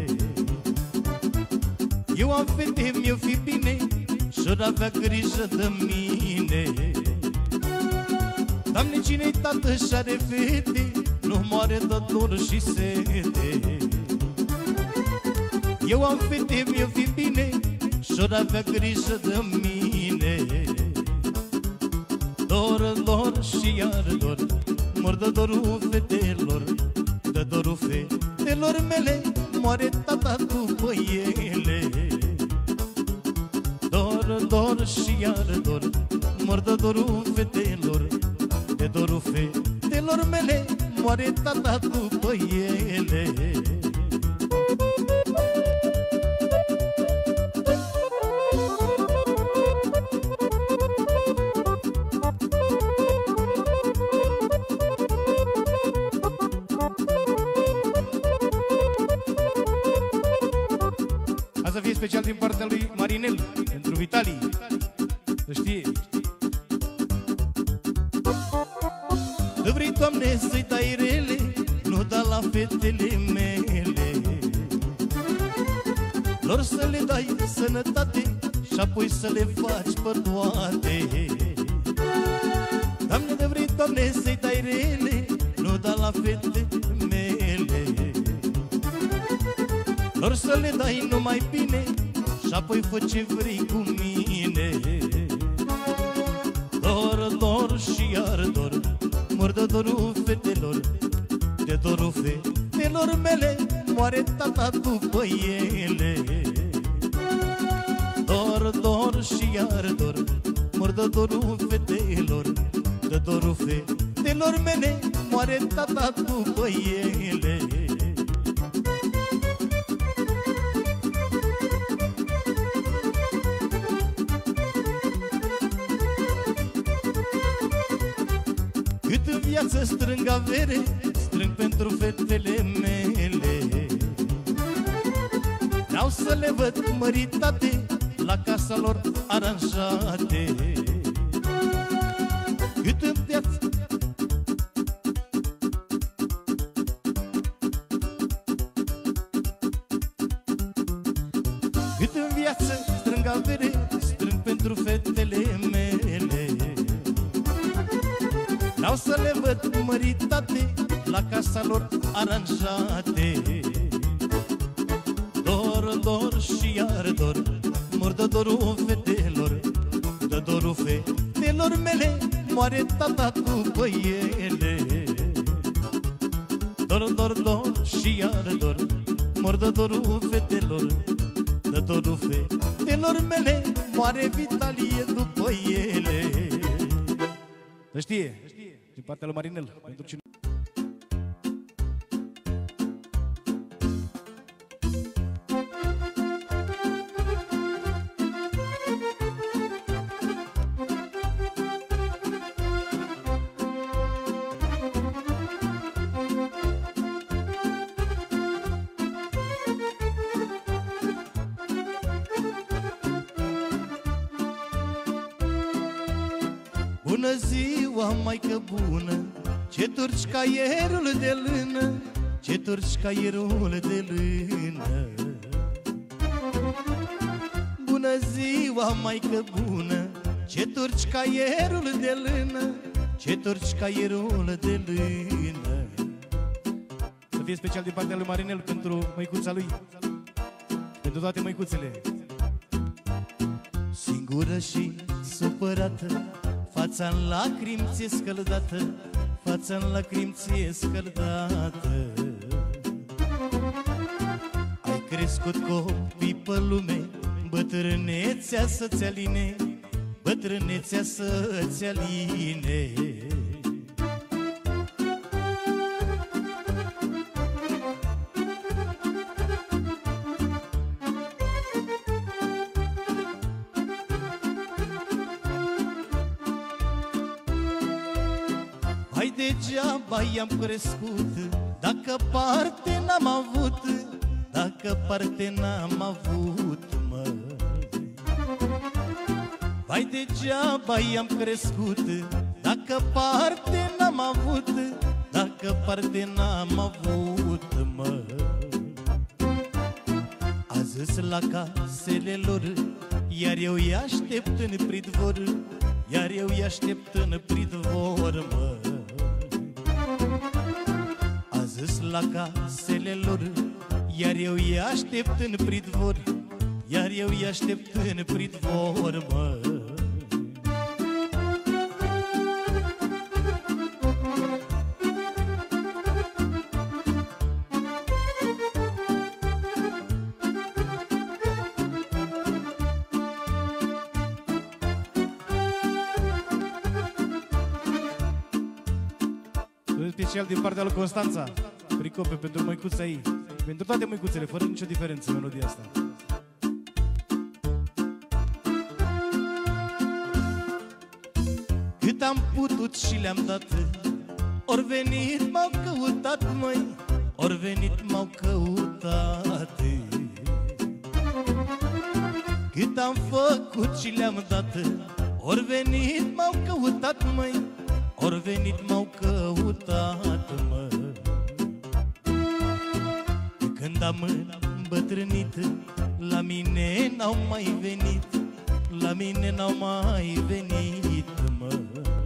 Eu am fete, mi-o fi bine și-or avea grijă de mine. Doamne, cine-i tată și are fete, nu moare de dor și sete. Eu am fete, mi-o fi bine și-or avea grijă de mine. Dor, dor și iar dor, mor de dorul fetelor, de dorul fetelor mele, moare tata după ele. Dor, dor și iar dor, mor de dorul fetelor, de dorul fetelor mele, moare tata după ele. Să fie special din partea lui Marinel, pentru Vitali, să știe. Că vrei, Doamne, să-i dai rele, nu da la fetele mele. Lor să le dai sănătate și apoi să le faci pe toate. Doamne, de vrei, Doamne, să-i dai rele, nu da la fetele mele. Lor să le dai numai bine și apoi fă ce vrei cu mine. Dor, dor și iar dor, mor de dorul fetelor, de dorul fetelor mele, moare tata după ele. Dor, dor și iar dor, mor de dorul fetelor, de dorul fetelor mele, moare tata după ele. Cât în viață strâng avere, strâng pentru fetele mele. Vreau să le văd măritate, la casa lor aranjate. Cât în viață strâng avere, strâng pentru fetele mele. Vreau să le văd măritate, la casa lor aranjate. Dor, dor și iar dor, mor de dorul fetelor, de dorul fetelor mele, moare tata după ele. Dor, dor, dor și iar dor, mor de dorul fetelor, de dorul fetelor mele, moare Vitalie după ele. Să știe, din partea lui Marinel, pentru cine... Bună ziua, maică bună, ce turci caierul de lână, ce turci caierul de lână. Bună ziua, maică bună, ce turci caierul de lână, ce turci caierul de lână. Să fie special din partea lui Marinel pentru măicuța lui, pentru toate măicuțele. Singură și supărată, fața-n lacrimi ți-e scăldată, fața-n lacrimi ți-e scăldată. Ai crescut copii pe lume, bătrânețea să-ți aline, bătrânețea să-ți aline. Hai degeaba i-am crescut, dacă parte n-am avut, dacă parte n-am avut, mă. Hai degeaba i-am crescut, dacă parte n-am avut, dacă parte n-am avut, mă. A zis la casele lor, iar eu îi aștept în pridvor, iar eu îi aștept în pridvor, mă. A zis la casele lor, iar eu îi aștept în pridvor, iar eu îi aștept în pridvor, mă. Special din partea lui Constanța, Pricope, pentru măicuța ei, pentru toate măicuțele, fără nicio diferență melodia asta. Cât am putut și le-am dat, ori venit m-au căutat, măi, ori venit m-au căutat. Cât am făcut și le-am dat, ori venit m-au căutat, măi, ori venit m-au căutat, mă. De când am îmbătrânit, la mine n-au mai venit, la mine n-au mai venit, mă.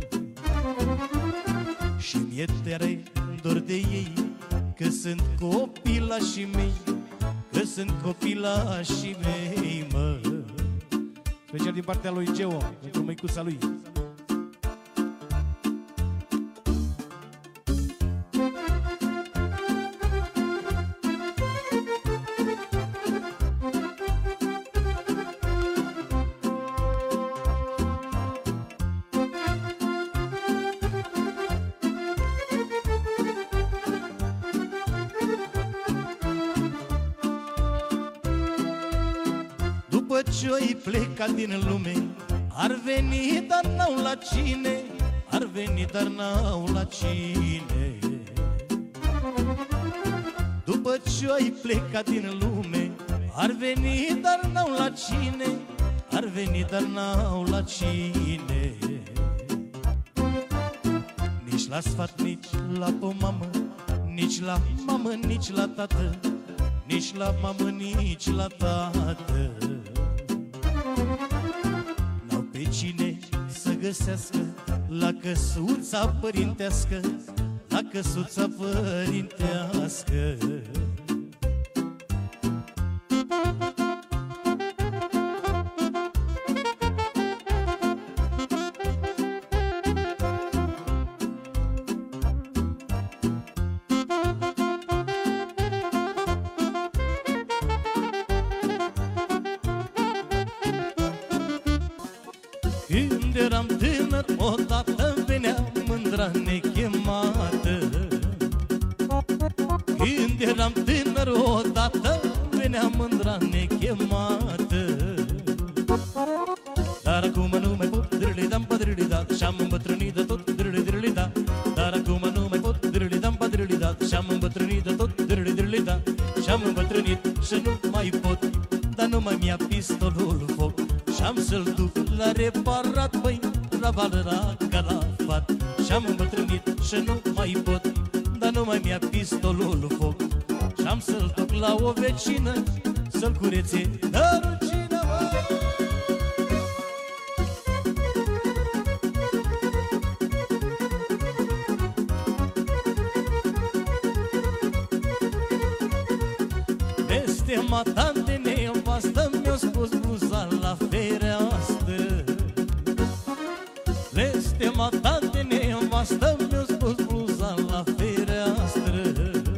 Și mi-e tare dor de ei, că sunt copilașii mei, că sunt copilașii mei, mă. Special din partea lui Geo, pentru măicuța lui. După ce-o-i plecat din lume, ar veni, dar n-au la cine, ar veni, dar n-au la cine. După ce-o-i plecat din lume, ar veni, dar n-au la cine, ar veni, dar n-au la cine. Nici la sfat, nici la mamă, nici la mamă, nici la tată, nici la mamă, nici la tată. N-au pe cine să găsească la căsuța părintească, la căsuța părintească. Când eram tânăr, odată venea mândra nechemată. Când eram tânăr, odată venea mândra nechemată. Dar acum nu mai pot, drâli-dam, padrâli-da, și-am îmbătrânit de tot, drâli-drâli-da. Dar acum nu mai pot, drâli-dam, padrâli-da, și-am îmbătrânit de tot, drâli-drâli-da. Și-am îmbătrânit și nu mai pot, dar nu mai mi-a pistolul foc. Și-am să-l duc la reparat, băi, la Valera Calafat. Și-am îmbătrânit și nu mai pot, dar nu mai mi-a pistolul foc. Și-am să-l duc la o vecină, să-l curețe de rucină, băi. Blestema tante nevastă mi-a spus bluza la fereastră. Blestema tante nevastă mi-a spus bluza la fereastră.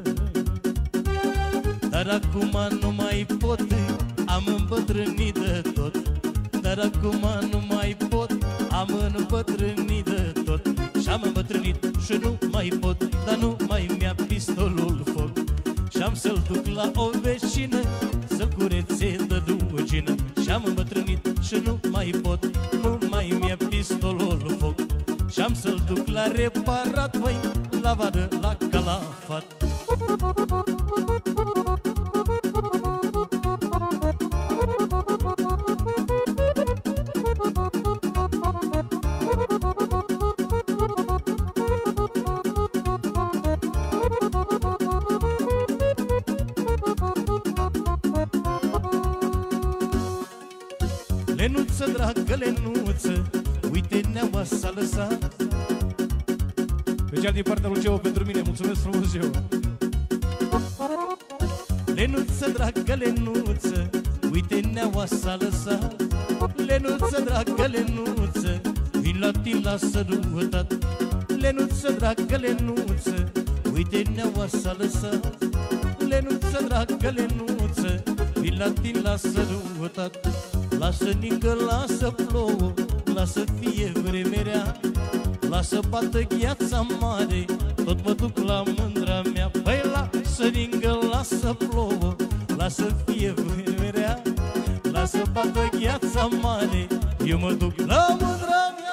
Dar acum nu mai pot, am îmbătrânit de tot. Dar acum nu mai pot, am îmbătrânit de tot. Și-am îmbătrânit și nu mai pot, dar nu mai mi-a pistolul foc. Și-am să-l duc la o vecină, să curețe de rugină. Și-am îmbătrânit și nu mai pot, nu mai mi-a pistolul foc. Și-am să-l duc la reparat, băi, la vadă, la Calafat. Lenuță, dragă Lenuță, uite neaua s-a lăsat. Special din partea lui Geo pentru mine, mulțumesc frumos, Geo. Lenuță, dragă Lenuță, uite neaua s-a lăsat. Lenuță, dragă Lenuță, vin la tine la sărutat. Lenuță, dragă Lenuță, uite neaua s-a lăsat. Lenuță, dragă Lenuță, vin la tine la sărutat. Lasă ningă, lasă plouă, lasă fie vremerea, lasă bată gheața mare, tot mă duc la mândra mea. Păi lasă ningă, lasă plouă, lasă fie vremerea, lasă bată gheața mare, eu mă duc la mândra mea.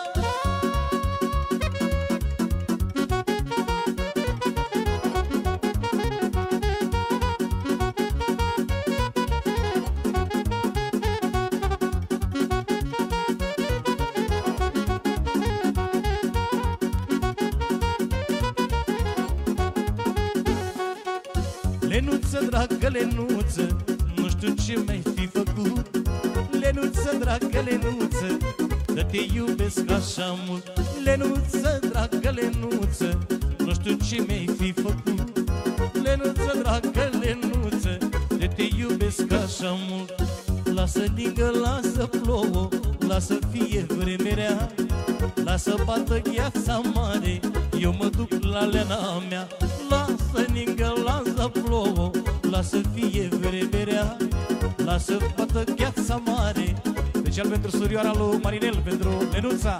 Lenuță, dragă Lenuță, nu știu ce mi-ai fi făcut. Lenuță, dragă Lenuță, că te iubesc așa mult. Lenuță, dragă Lenuță, nu știu ce mi-ai fi făcut. Lenuță, dragă Lenuță, că te iubesc așa mult. Lasă ningă, lasă plouă, lasă fie vremerea, lasă bată gheața mare, eu mă duc la leana mea. Lasă ningă, lasă plouă, lasă fie vremerea, lasă bată gheața mare. Special pentru surioara lui Marinel, pentru Lenuța.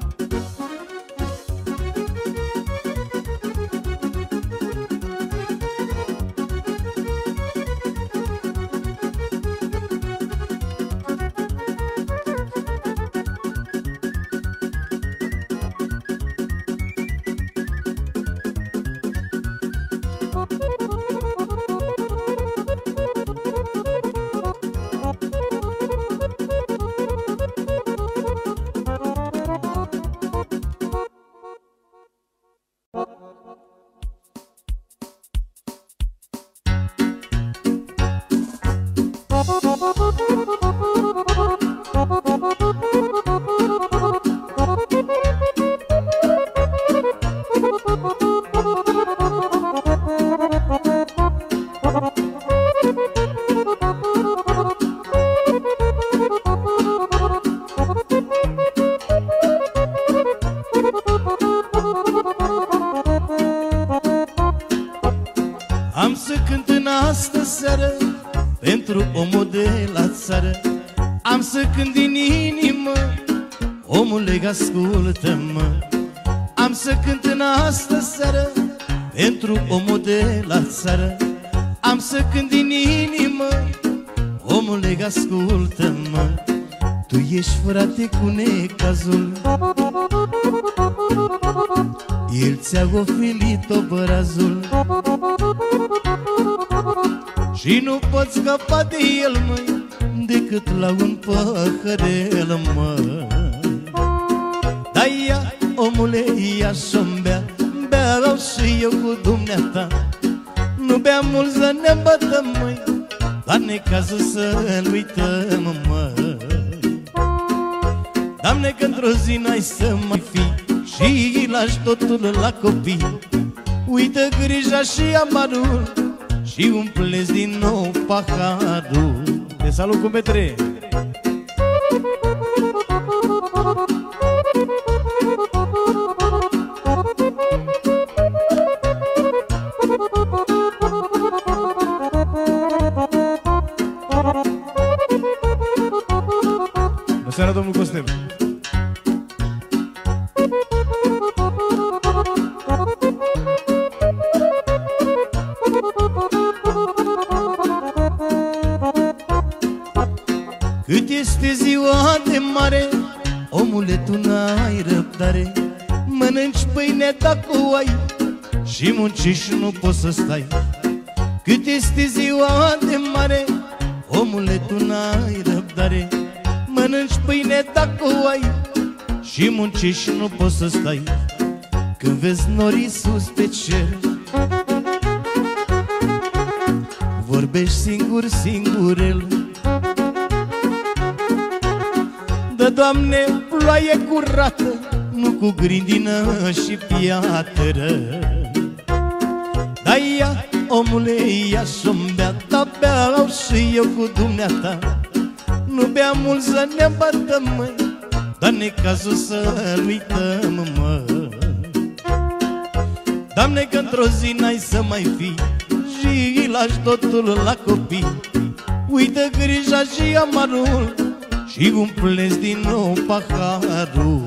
Am să cânt în astă seară pentru omul de la țară. Am să cânt din inimă Omule, ascultă-mă, am să cânt în astă seară pentru omul de la țară. Am să cânt din inimă, omule, ascultă-mă, tu ești frate cu necazul. El ți-a ofilit obrazul și nu poți scăpa de el, măi, decât la un păhărel, măi. Dar ia, omule, ia să-mi bea, beau și eu cu dumneata. Nu bea mult să ne îmbătăm, măi, dar necazul să-l uităm, măi. Doamne, că într-o zi n-ai să mai fi și lași totul la copii. Uită grija și amarul și umple-ți din nou paharul. Te salut cu Petre. Bună seara, domnul Costel. Cât este ziua de mare, omule, tu n-ai răbdare. Mănânci pâine dacă o ai și muncești, nu poți să stai. Cât este ziua de mare, omule, tu n-ai răbdare. Mănânci pâine dacă o ai și muncești, nu poți să stai. Când vezi norii sus pe cer, vorbești singur, singurel. Dă, Doamne, ploaie curată, nu cu grindină și piatră. Dar ia, omule, ia să-mi bea, dar beau și eu cu dumneata. Nu bea mult să ne îmbătăm, măi, dar necazul să-l uităm, măi. Doamne, că într-o zi n-ai să mai fi și lași totul la copii. Uită grija și amarul și umple-ți din nou paharul.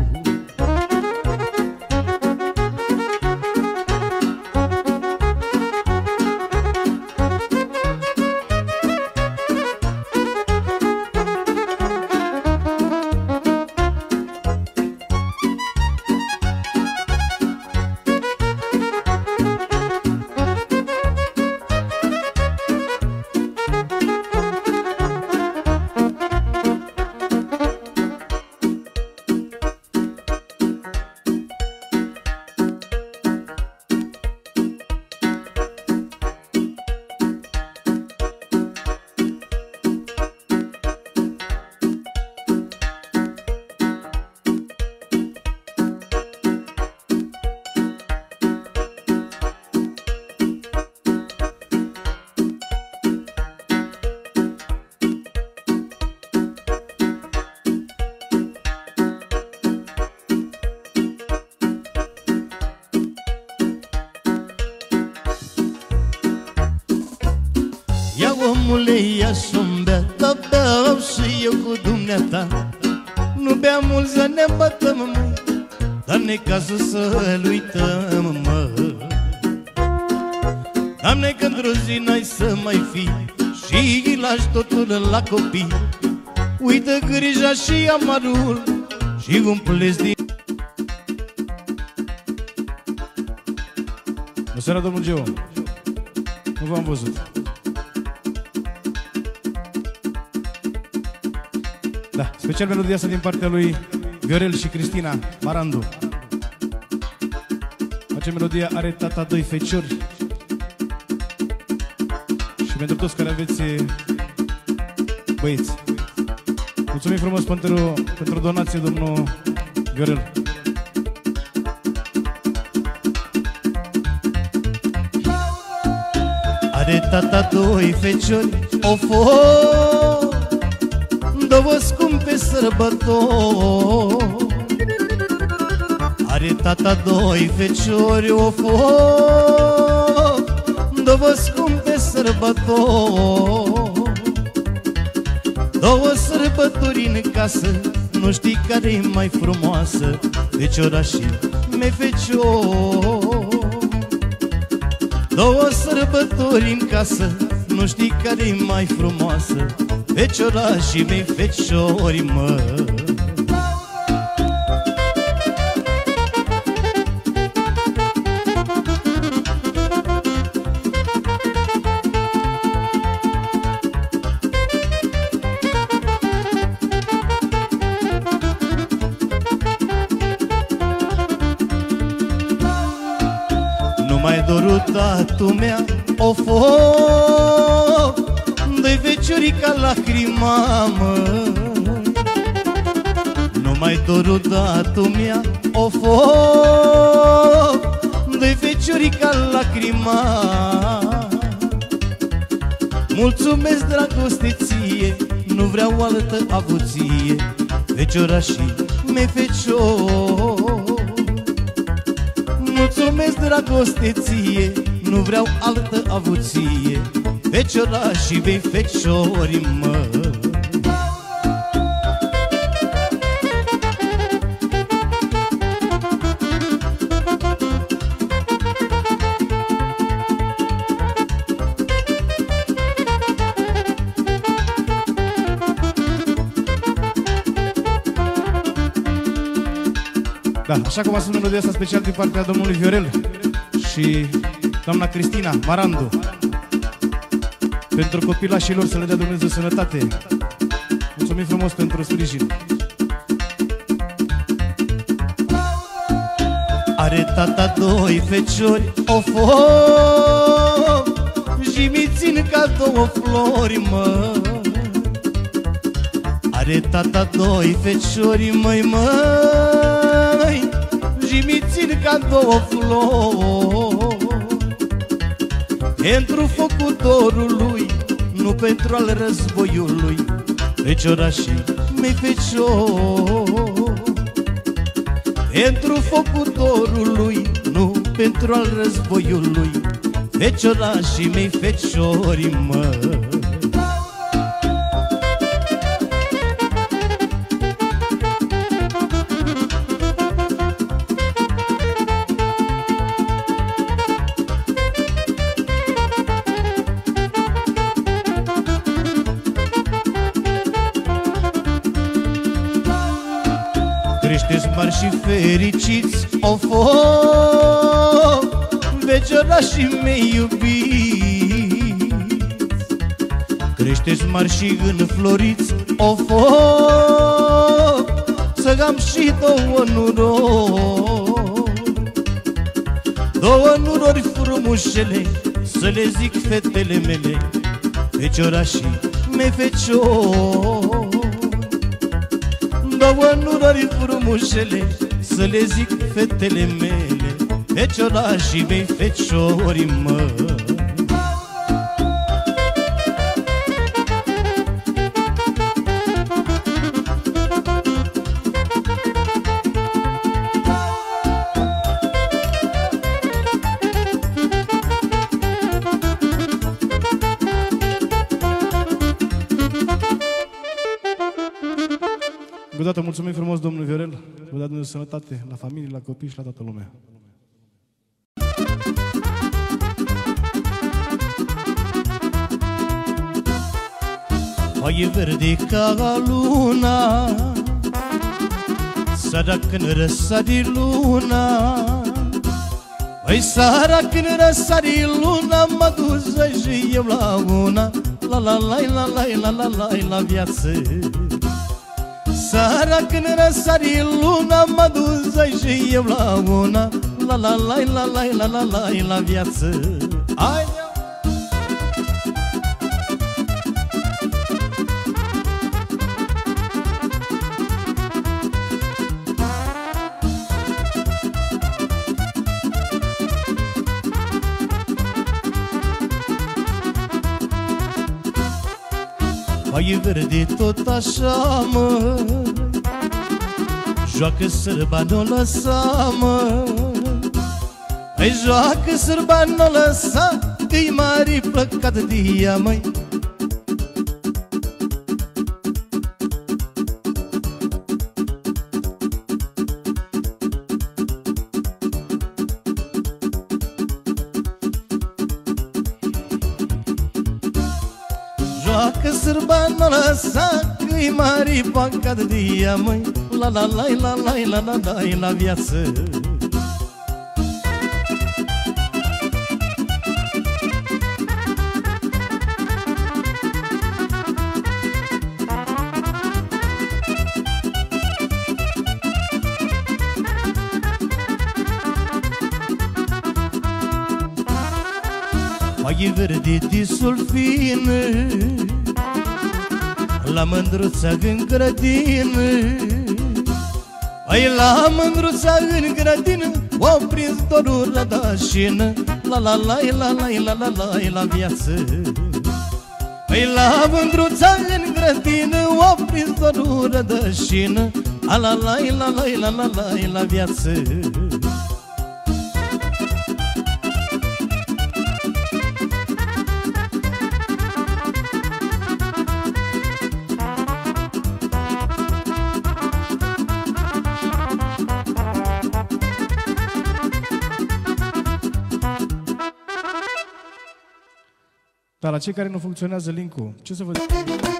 Ia, omule, ia să-mi bea, dar beau și eu cu dumneata. Nu bea mult să ne îmbătăm, măi, dar necazul să-l uităm, măi. Doamne, că într-o zi n-ai să mai fi și lași totul la copii. Uită grija și amarul și umple-ți din... Bună seara, domnul Geo. Nu v-am văzut. Da, special melodia asta din partea lui Viorel și Cristina Marandu. Face melodia Are tata doi feciori. Și pentru toți care aveți băieți. Mulțumim frumos pentru donație, domnul Viorel. Are tata doi feciori, ofo, două scumpe sărbători. Are tata doi feciori, ofo, două scumpe sărbători. Două sărbători în casă, nu știi care-i mai frumoasă, feciorașii mei fecior. Două sărbători în casă, nu știi care-i mai frumoasă, feciorașii mei feciori, mă. Mai dorul tatu-mea o foc, dă-i feciorica lacrima, mă. Nu mai dorul tatu-mea o foc, dă-i feciorica lacrima. Mulțumesc, dragoste, ție, nu vreau altă avuție, feciorașii mei fecior. Mulțumesc, dragoste, ție, nu vreau altă avuție, feciorașii mei feciori, mă. Da, așa cum a sunat melodia asta special din partea domnului Viorel și doamna Cristina Marandu, pentru copilașii lor, să le dea Dumnezeu sănătate. Mulțumim frumos pentru sprijin. Are tata doi feciori o foc și mi țin ca două flori, mă. Are tata doi feciori, măi, măi, și mi țin ca două flori. Pentru focul dorului, nu pentru al războiului, feciorașii mei feciori. Pentru focul dorului, nu pentru al războiului, feciorașii mei feciori, mă. Creșteți mari și fericiți, o foc, feciorașii mei iubiți. Creșteți mari și înfloriți, o foc, să am și două nurori. Două nurori frumușele, să le zic fetele mele, feciorașii mei feciori. Două nurori frumușele, să le zic fetele mele, feciorașii mei feciori, mă. Încă o dată mulțumim frumos, domnul Viorel, vă dea Dumnezeu sănătate la familie, la copii și la toată lumea. Foaie verde ca luna, seara când răsare luna. Păi seara când răsare luna, mă duc și eu la una, la la la la la la la la la viață. Seara când răsare luna, mă duc și eu la una, la la la la la la la la la viață. Ai! Foaie verde tot așa, mă, joacă sârba, n-o lăsa, mă. Păi joacă sârba, n-o lăsa, că-i mare păcat de ea, măi. Dacă sârba n-o lăsa, că-i mari banca de dia, măi, la la la la la la la la la viață. Paghi verde de sulfină, la mândruța în grădină. Ai la mândruța în grădină, o prins dorul la dașină, la la la la la la la la la viață. Ai la mândruța în grădină, o prins dorul la dașină, la la la la la la la la viață. Dar la cei care nu funcționează link-ul, ce să vă zic?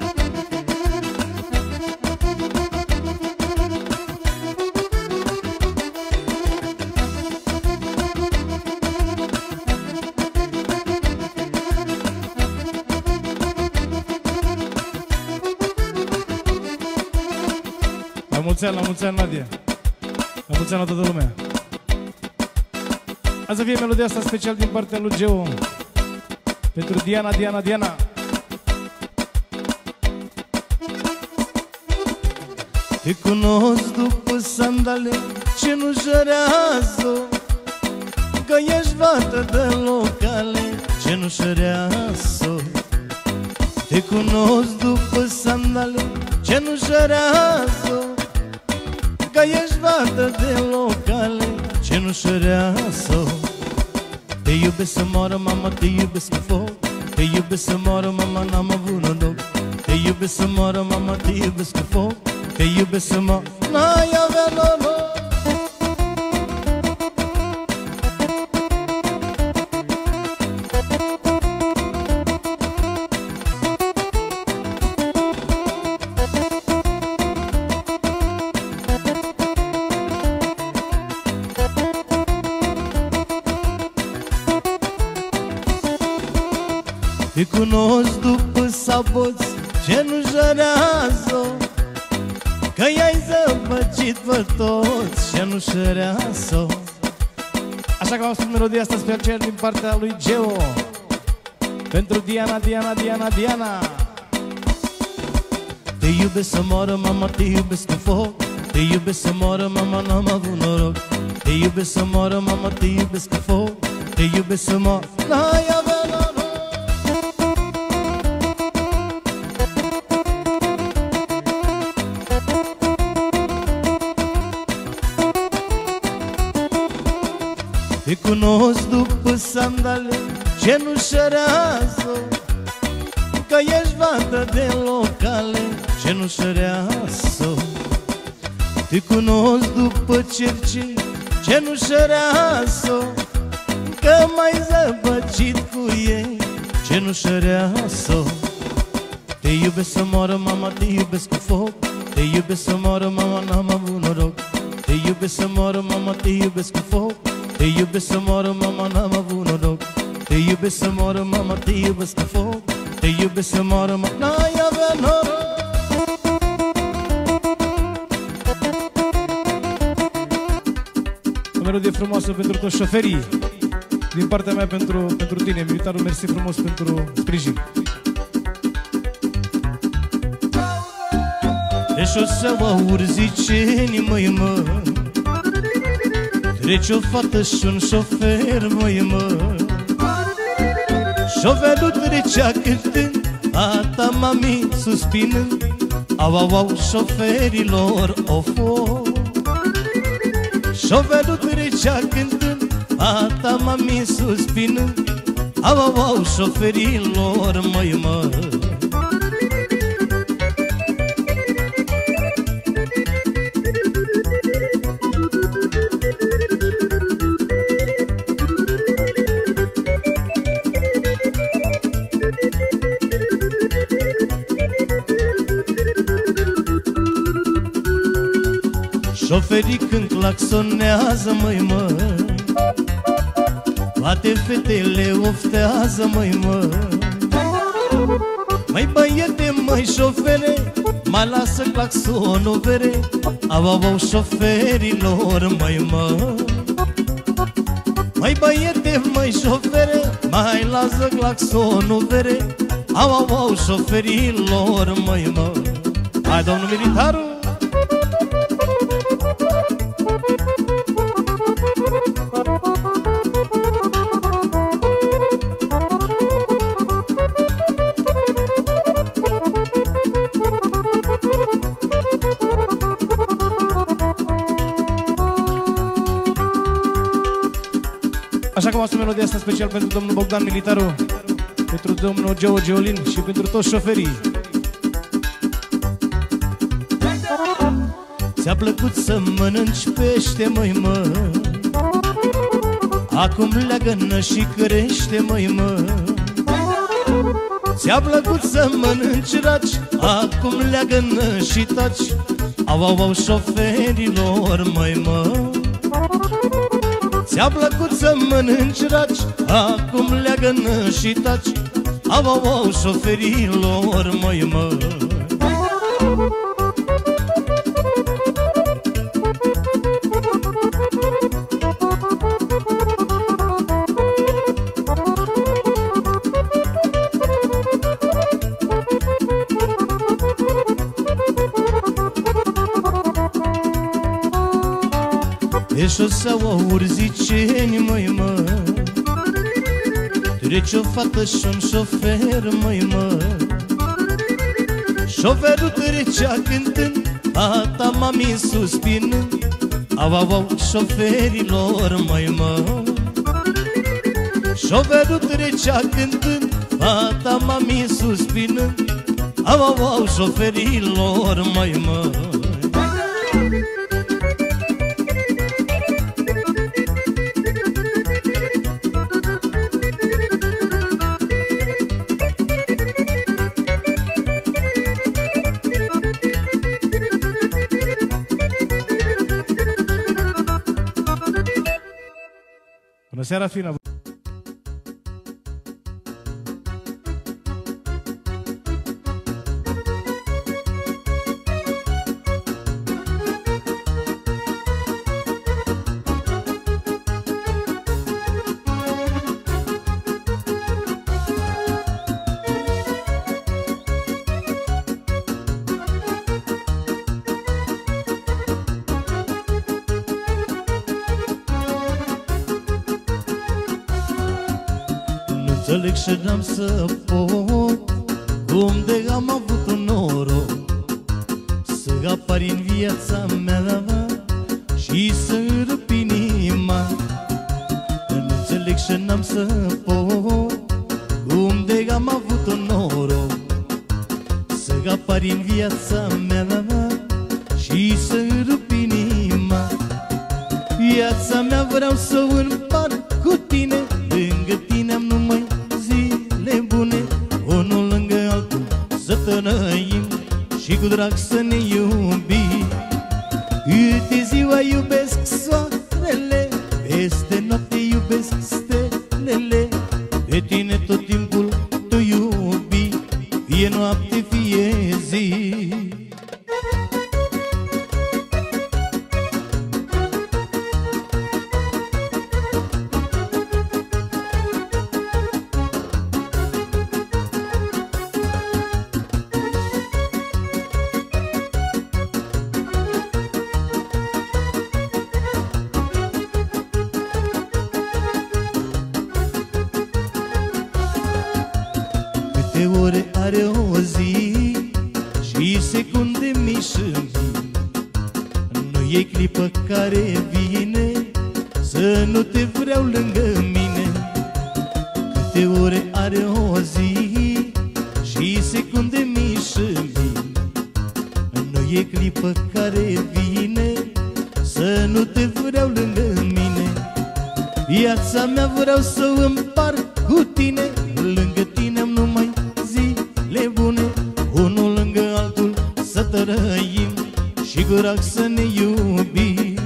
La mulți ani, Nadia. La mulți ani la toată lumea. Azi să fie melodia asta special din partea lui Geo. Pentru Diana, Diana, Diana. Te cunosc după sandale ce nu șărează, că ești vată de locale ce nu șărează. Te cunosc după sandale ce nu șărează, că ești vată de locale ce nu șărează. Te iubesc să moară, mama, te iubesc cu foc. Te iubesc să moară, mama, n-am avut noroc. Te iubesc să moară, mama, te iubesc cu foc. Te iubesc să moară, n-ai avea noroc. Te cunosc după saboți ce nu jărează, că i-ai zăpăcit pe toți ce nu șărează. Așa că am spus melodia asta special din partea lui Geo. Pentru Diana, Diana, Diana, Diana. Te iubesc să moară, mama, te iubesc cu foc. Te iubesc să moară, mama, n-am avut noroc. Te iubesc să moară, mama, te iubesc cu foc. Te iubesc să moară, n-ai avea noroc. Te cunosc după sandale ce nu șărează, că ești vată de locale ce nu șărează. Te cunosc după cercei ce nu șărează, că m-ai zăpăcit cu ei ce nu șărează. Te iubesc să moară, mama, te iubesc cu foc. Te iubesc să moară, mama, n-am avut noroc. Te iubesc să moară, mama, te iubesc cu foc. Te iubesc să moară, mama, n-am avut noroc. Te iubesc să moară, mama, te iubesc cu foc. Te iubesc să moară, mama, n-ai avea noroc. O melodie frumoasă pentru toți șoferii. Din partea mea pentru tine, militarul, mersi frumos pentru sprijin. De șoseaua urziceni, măi, mă, trece o fată și un șofer, măi, mă. Șoferul trecea cântând, fata mami suspinând, au, au, au, șoferilor, ofo. Șoferul trecea cântând, fata mami suspinând, au, au, au, șoferilor, măi, mă. Șoferii când claxonează, măi, măi, toate fetele oftează, măi, măi. Măi, băiete, măi, șofere, mai lasă claxonul vere. Au, au, au, șoferilor, măi, măi. Măi, băiete, măi, șofere, mai lasă claxonul vere. Au, au, au, șoferilor, măi, măi. Hai, domnul militarul! Așa cum a spus melodia asta special pentru domnul Bogdan Militaru, pentru domnul George Olin și pentru toți șoferii. Ți-a plăcut să mănânci pește, măi, măi, acum leagă-nă și crește, măi, măi. Ți-a plăcut să mănânci raci, acum leagă-nă și taci. Au, au, au, șoferilor, măi, măi. Ți-a plăcut să mănânci raci, acum leagă-nă și taci. Au, au, au, șoferilor, măi, măi. Pe șoseaua urziceni, măi, măi, trece o fată și-un șofer, măi, măi. Șoferul trecea cântând, fata mami suspinând. Au, au, au, șoferilor, măi, măi. Șoferul trecea cântând, fata mami suspinând. Au, au, au, șoferilor, măi, măi. Bună seara, Fina! Înțeleg și n-am să pot cum de am avut un noroc să apari în viața mea și să-mi rup inima. Nu înțeleg și n-am să pot cum de am avut un noroc să apari în viața mea și să-mi rup inima. Viața mea vreau să o împart cu tine, lângă tine am numai zile bune, unul lângă altul să tănăim și cu drag să ne iubim. Câte ziua iubesc soarele, peste noapte iubesc stelele, pe tine tot timpul tu iubi, fie noapte, fie zi. Câte ore are o zi și secunde mii și mii, nu e clipă care vine să nu te vreau lângă mine. Câte ore are o zi și secunde mii și mii, nu e clipă care vine să nu te vreau lângă mine. Viața mea vreau să o împart cu tine, lângă tine am numai zile bune, unul lângă altul să trăim și cu drag să ne iubim.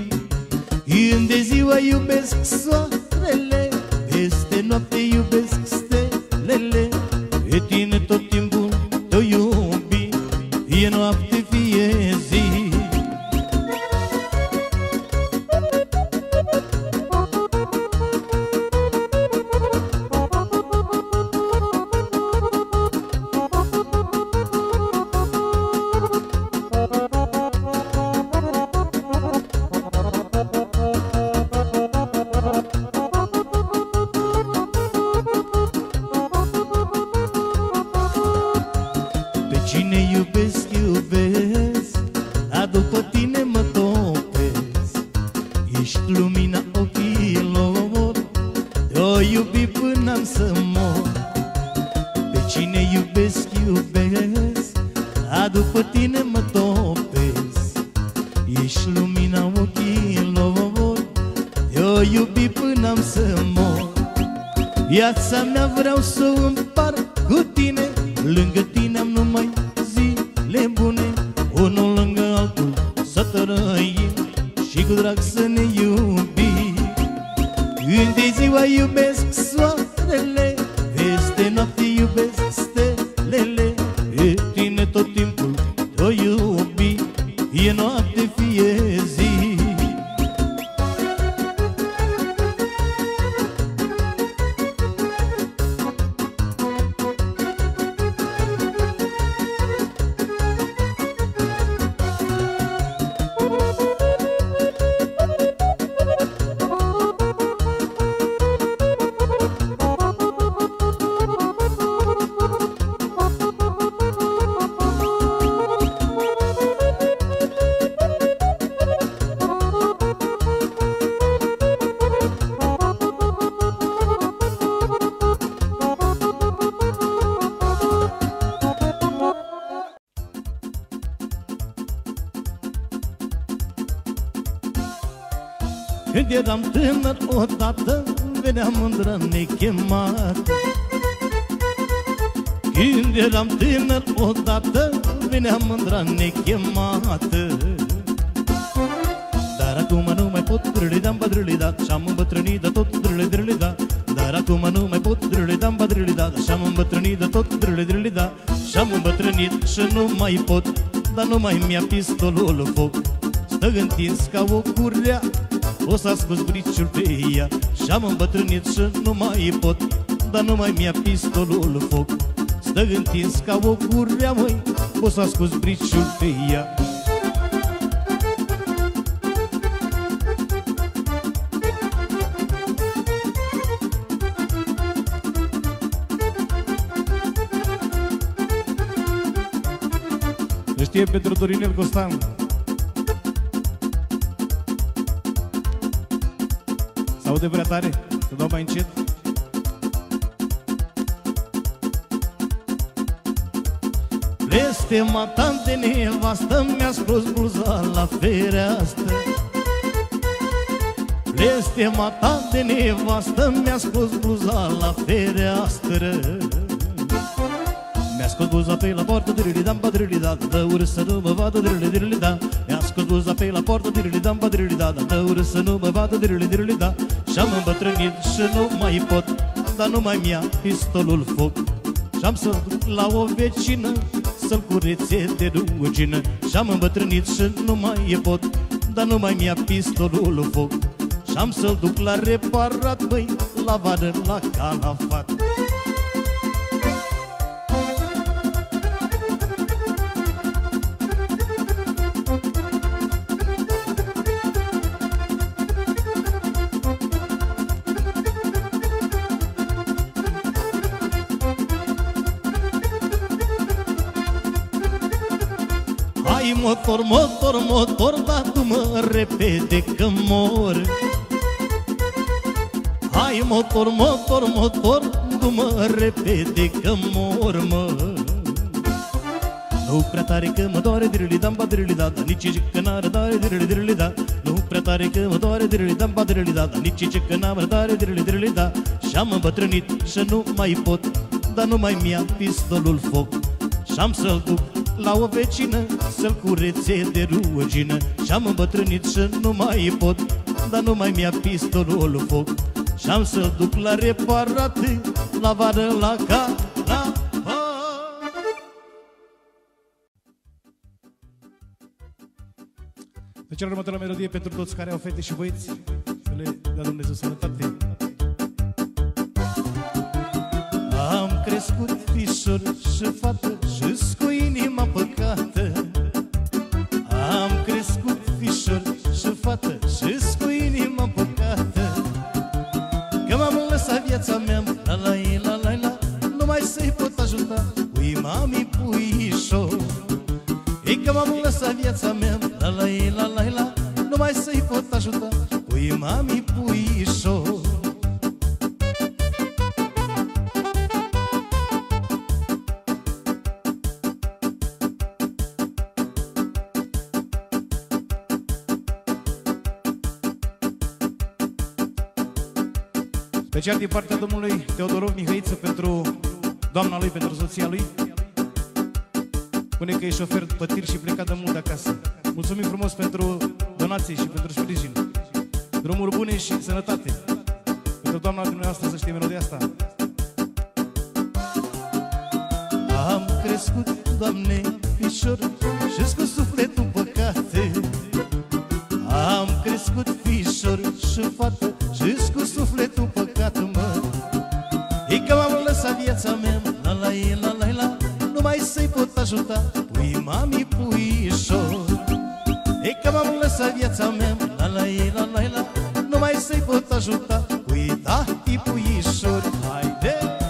ziua iubesc soarele, peste noapte iubesc stelele. Pe tine tot timpul te-o iubi, fie noapte, fie zi. Cine iubesc, iubesc, dar după tine mă topesc. Ești lumina ochilor, te-o iubi până-am să mor. Pe cine iubesc, iubesc, dar după tine mă topesc. Ești lumina ochilor, te-o iubi până-am să mor. Viața mea vreau să o împart cu tine, lângă tine am numai zile bune, unul lângă altul să trăim și cu drag să ne iubim. Când e ziua iubesc soarele, peste noapte iubesc stelele. Pe tine tot timpul te-o iubi, fie noapte, fie zi. Când eram tânăr odată, venea mândră nechemat. Când eram tânăr odată, venea mândra nechemată. Dar acum nu mai pot drâli-dam badrâli-da, și-am îmbătrânit de tot drâli-drâli-da. Dar acum nu mai pot drâli-dam badrâli-da, și-am îmbătrânit de tot drâli-drâli-da. Și-am îmbătrânit și nu mai pot, dar nu mai mi-a pistolul foc. Stă întins ca o curea, o să ascult briciul pe ea. Și-am îmbătrânit și nu mai pot, dar nu mai mi-a pistolul foc. Stă întins ca o curea, măi, o să ascult briciul pe ea. Știe pentru Dorinel Costan. S-aude prea tare? Să dau mai încet? Blestemata de nevastă mi-a scos bluza la fereastră. Blestemata de nevastă mi-a scos bluza la fereastră. Mi-a scos bluza pe la poartă, dirili-dam, badrili-da, dă urât să nu mă vadă, dirili-dirili-da. Mi-a scos bluza pe la poartă, dirili-dam, badrili-da, dă urât să nu mă vadă, dirili-dirili-da. Și-am îmbătrânit și nu mai pot, dar nu mai mi-a pistolul foc. Și-am să duc la o vecină să-l curețe de rugină. Și-am îmbătrânit și nu mai pot, dar nu mai mi-a pistolul foc. Și-am să-l duc la reparat, băi, la vară, la Calafat. Hai motor, motor, motor, batu-mă repede că mor. Hai motor, motor, motor, du-mă repede că mor, mă. Nu prea tare că mă doare, dirili-dam, badrili-da, nici că n-are tare, dirili-dirili-da. Nu prea tare că mă doare, dirili-dam, badrili-da, nici că n-are tare, dirili-dirili-da. Și-am îmbătrânit și nu mai pot, dar nu mai mi-a pistolul foc. Și-am să-l duc la o vecină să-l curețe de rugină. Și-am îmbătrânit și nu mai pot, dar nu mai mi-a pistolul foc și-am să-l duc la reparat, la vară la Calafat. Deci următoarea melodie pentru toți care au fete și băieți, să le dea Dumnezeu sănătate. Am crescut fișor și fată și-s cu inima păcată. Am crescut fișor și fată și-s cu inima păcată. Că m-am lăsat viața mea, la, nu mai să-i pot ajuta, ui mami puișor. Ei că m-am lăsat viața mea, la, nu mai să-i pot ajuta, ui mami puișor. Special din partea domnului Teodorov Mihăiță pentru doamna lui, pentru soția lui. Spune că e șofer după tir și plecat de mult de acasă. Mulțumim frumos pentru donații și pentru sprijin. Drumuri bune și sănătate. Pentru doamna dumneavoastră să știe melodia asta. Am crescut, Doamne, fișor și-s cu sufletul păcate. Am crescut fișor și fată și-s cu sufletul păcat, mă. E că m-am lăsat viața mea, la, nu mai să-i pot ajuta, pui mami puișor. E că m-am lăsat viața mea, la, nu mai să-i pot ajuta, pui tati puișor. Haide!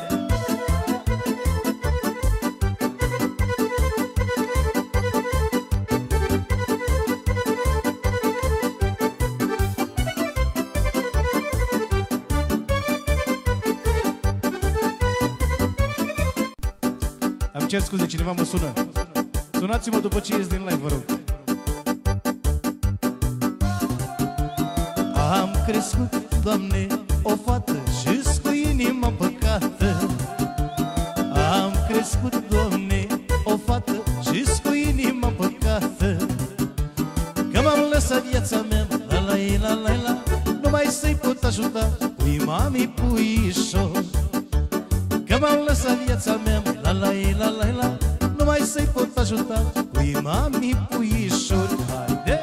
Îmi cer scuze, cineva mă sună. Sunați-mă după ce ies din live, vă rog. Am crescut, Doamne, o fată și-s cu inima păcată. Am crescut, Doamne, o fată și-s cu inima păcată. Că m-am lăsat viața mea, la, nu mai să-i pot ajuta, pui mami puișor. Că m-am lăsat viața mea, la, nu mai să-i pot ajuta, pui mami puișor. Haide!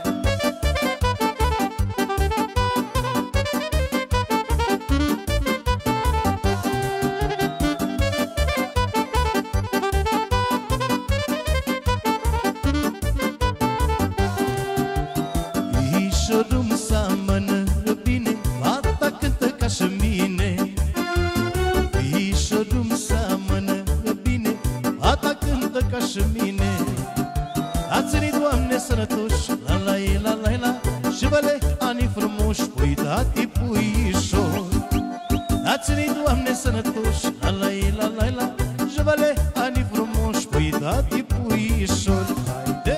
Fișorul-mi seamănă bine, fata cântă ca și mine. Fișorul-mi seamănă bine, fata cântă ca și mine. Dați-ne, Doamne, sănătoși, la, și vă-le ani frumoși, pui tati puișor. Dați-ne, Doamne, sănătoși, la, și vă-le ani frumoși, pui tati puișor. Haide!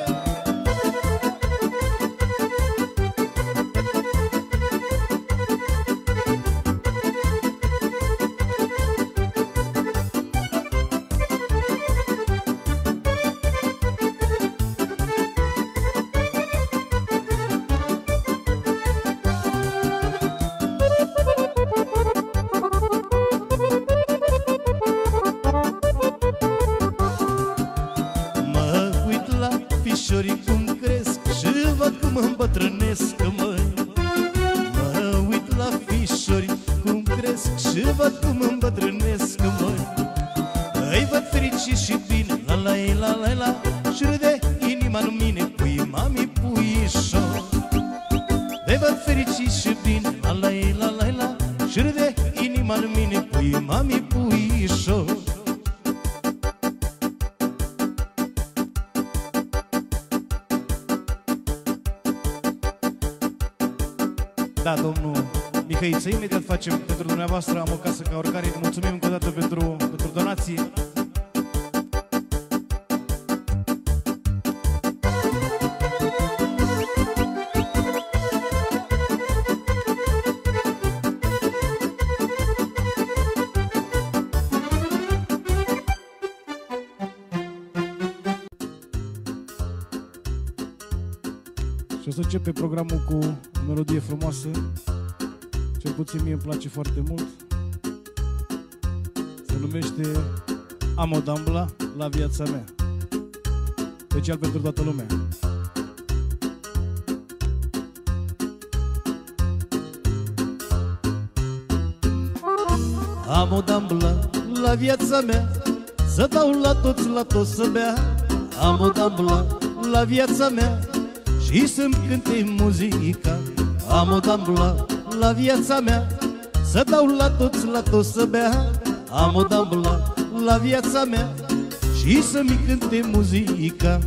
Fișorii cum cresc și văd cum îmbătrânesc, măi. Mă uit la fișorii cum cresc și văd cum îmbătrânesc, măi. Îi văd fericiți și bine, la, și râde inima în mine, pui mami puișor. Îi văd fericiți și bine, la, și râde inima în mine, pui mami puișor. Da, domnul Mihăiță, imediat facem pentru dumneavoastră, am o casă ca oricare. Mulțumim încă o dată pentru donații. Și o să începe programul cu o melodie frumoasă. Cel puțin mie îmi place foarte mult. Se numește Amo Dambla la viața mea. Special pentru toată lumea. Am o damblă la viața mea, să dau la toți să bea. Am o damblă la viața mea și să-mi cânte muzica. Am o damblă la viața mea, să dau la toți să bea. Am o damblă la viața mea și să-mi cânte muzica.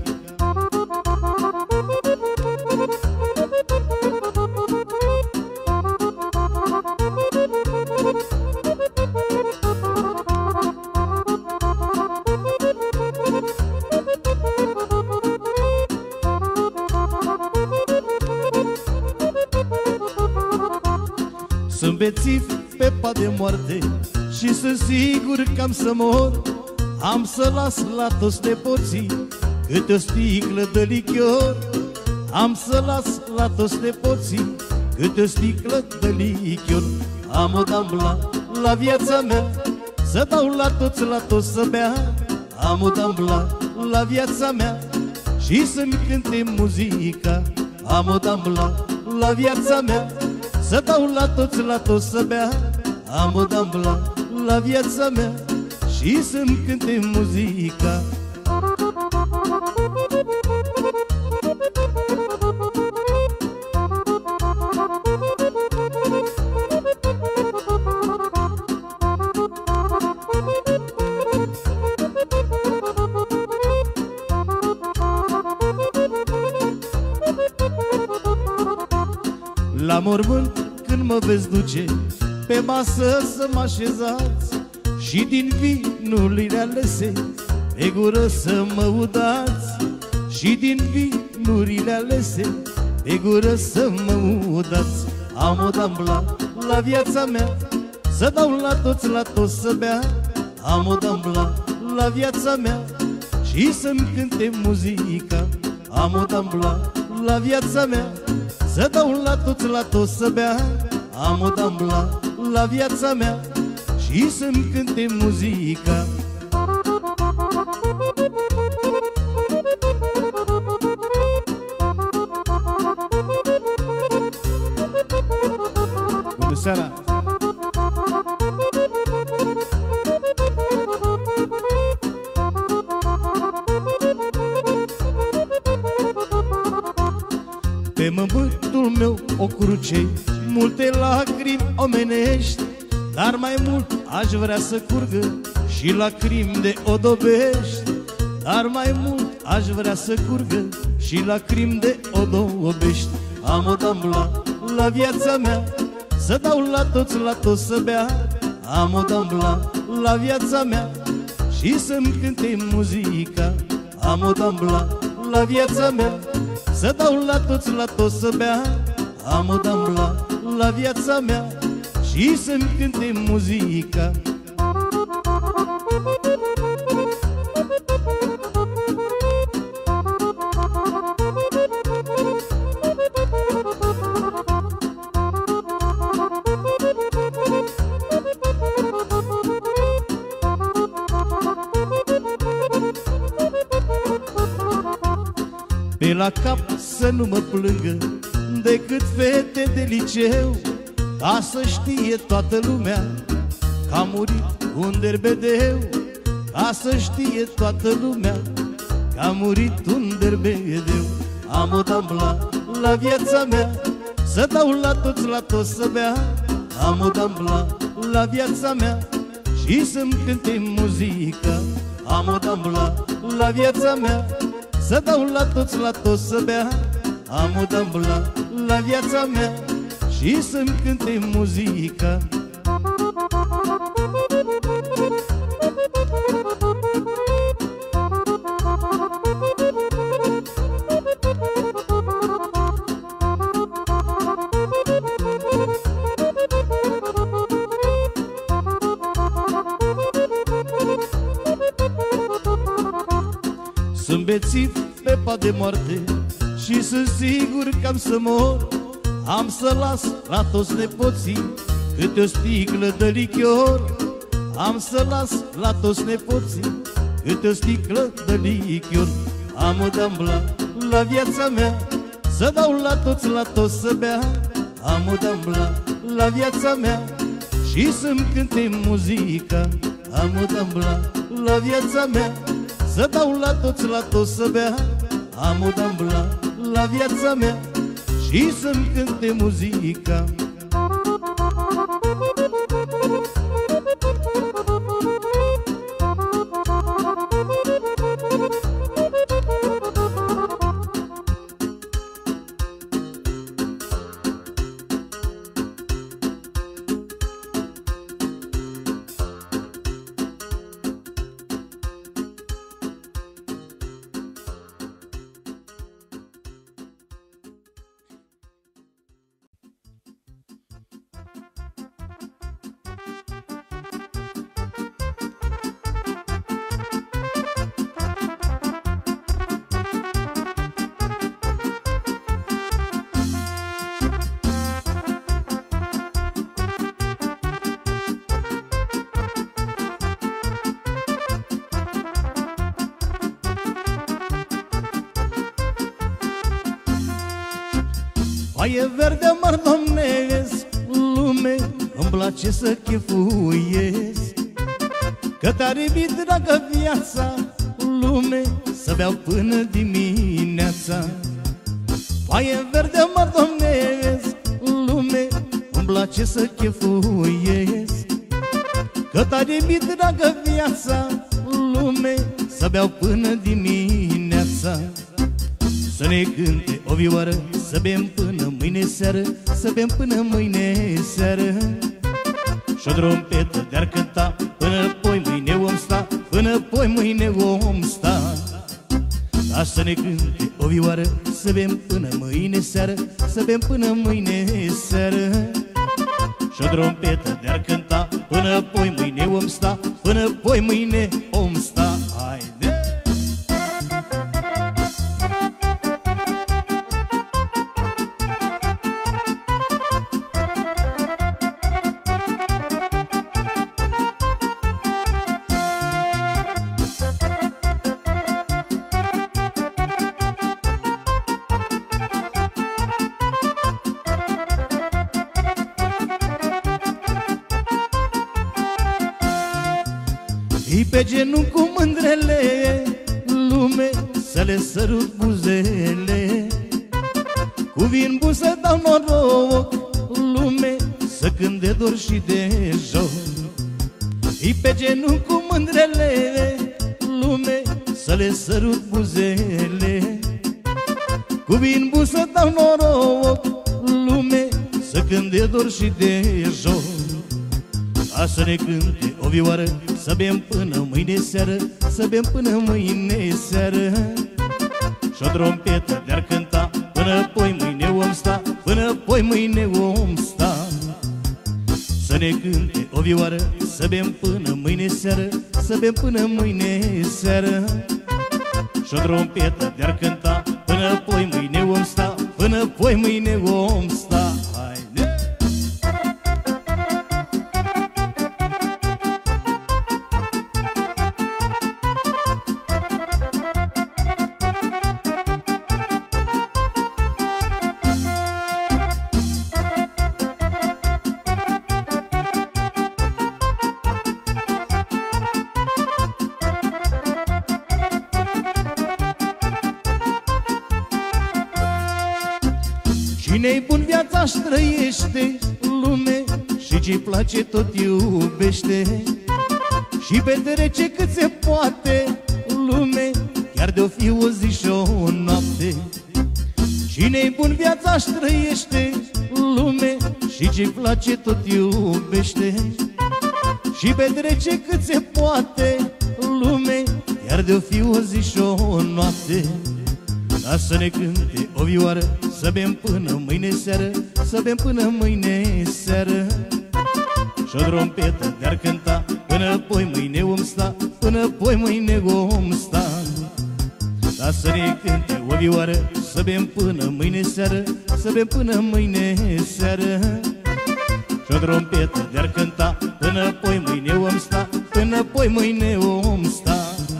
Sunt bețiv pe pat de moarte și sunt sigur că am să mor. Am să las la toți nepoții câte o sticlă de lichior. Am să las la toți nepoții câte o sticlă de lichior. Am o damblă la viața mea, să dau la toți să bea. Am o damblă la viața mea și să-mi cânte muzica. Am o damblă la viața mea, să dau la toți să bea. Am o damblă la viața mea și să-mi cânte muzica. La mormânt când mă veți duce, pe masă să mă așezați și din vinurile alese pe gură să mă udați. Și din vinurile alese pe gură să mă udați. Am o damblă la viața mea, să dau la toți să bea. Am o damblă la viața mea și să-mi cânte muzica. Am o damblă la viața mea, să dau la toți să bea. Am o damblă la viața mea și să-mi cânte muzica. Bună seara! Pe mământul meu o crucei multe lacrimi omenești, dar mai mult aș vrea să curgă și lacrimi de odobești. Dar mai mult aș vrea să curgă și lacrimi de odobești. Am o damblă la viața mea, să dau la toți să bea. Am o damblă la viața mea și să-mi cânte muzica. Am o damblă la viața mea, să dau la toți să bea. Am o damblă la viața mea și să-mi cânte muzica. Pe la cap să nu mă plângă decât fete de liceu, ca să știe toată lumea că a murit un derbedeu. Ca să știe toată lumea că a murit un derbedeu. Am o damblă la viața mea, să dau la toți să bea. Am o damblă la viața mea și să-mi cânte muzica. Am o damblă la viața mea, să dau la toți să bea. Am o damblă la viața mea și să-mi cânte muzica. Sunt bețiv pe pat de moarte și sunt sigur că am să mor. Am să las la toți nepoții câte o sticlă de lichior. Am să las la toți nepoții câte o sticlă de lichior. Am o dambla la viața mea, să dau la toți să bea. Am o dambla la viața mea și să-mi cânte muzica. Am o dambla la viața mea, să dau la toți să bea. Am o dambla la viața mea și să-mi cânte muzica. Foaie verde măr domnesc, lume, îmi place să chefuiesc, că tare mi dragă viața, lume, să beau până dimineața. Foaie verde măr domnesc, lume, îmi place să chefuiesc, că tare mi dragă viața, lume, să beau până dimineața. Să ne cânte o vioară, să bem până mâine seară, să bem până mâine seară. Și-o trompetă de-ar cânta, până poi mâine om sta, până poi mâine om sta. Dar să ne cânte o vioară, să bem până mâine seară, să bem până mâine seară. Și-o trompetă de-ar cânta, până poi mâine om sta, până poi mâine om sta. Haide! Și pe genunchi cu mândrele, lume, să le sărut buzele. Cu vin bun să dau noroc, lume, să cânt de dor și de joc. Și pe genunchi cu mândrele, lume, să le sărut buzele. Cu vin bun să dau noroc, lume, să cânt de dor și de joc. A să ne cânte o vioară, să bem până mâine seară, să bem până mâine seară. Și-o trompetă de-ar cânta, până poi mâine om sta, până poi mâine om sta. Să ne cânte o vioară, să bem până mâine seară, să bem până mâine seară. Și-o trompetă de-ar cânta, până poi mâine om sta, până poi mâine om sta. Haide! Cine-i bun viața-și trăiește, lume, și ce-i place tot iubește. Și petrece cât se poate, lume, chiar de-o fi o zi și o noapte. Cine-i bun viața-și trăiește, lume, și ce-i place tot iubește. Și petrece cât se poate, lume, chiar de-o fi o zi și o noapte. Ca să ne cânte o vioară, să bem până mâine seară, să bem până mâine seară. Și-o trompetă de-ar cânta, până poi mâine om sta, până poi mâine om sta. Ca să ne cânte o vioară, să bem până mâine seară, să bem până mâine seară. Și o trompetă de-ar cânta, până poi mâine om sta, până poi mâine om sta.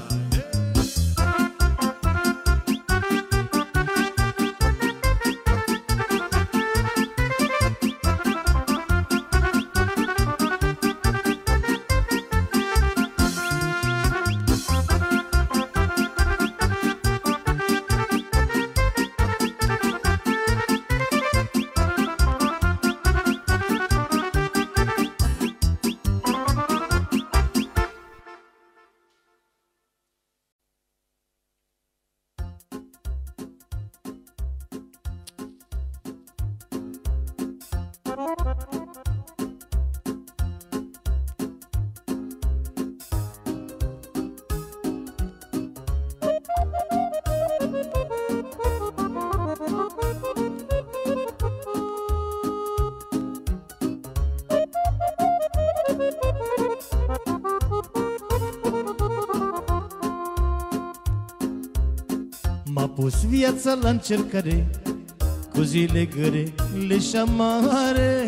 M-a pus viața la încercare, cu zile grele și amare.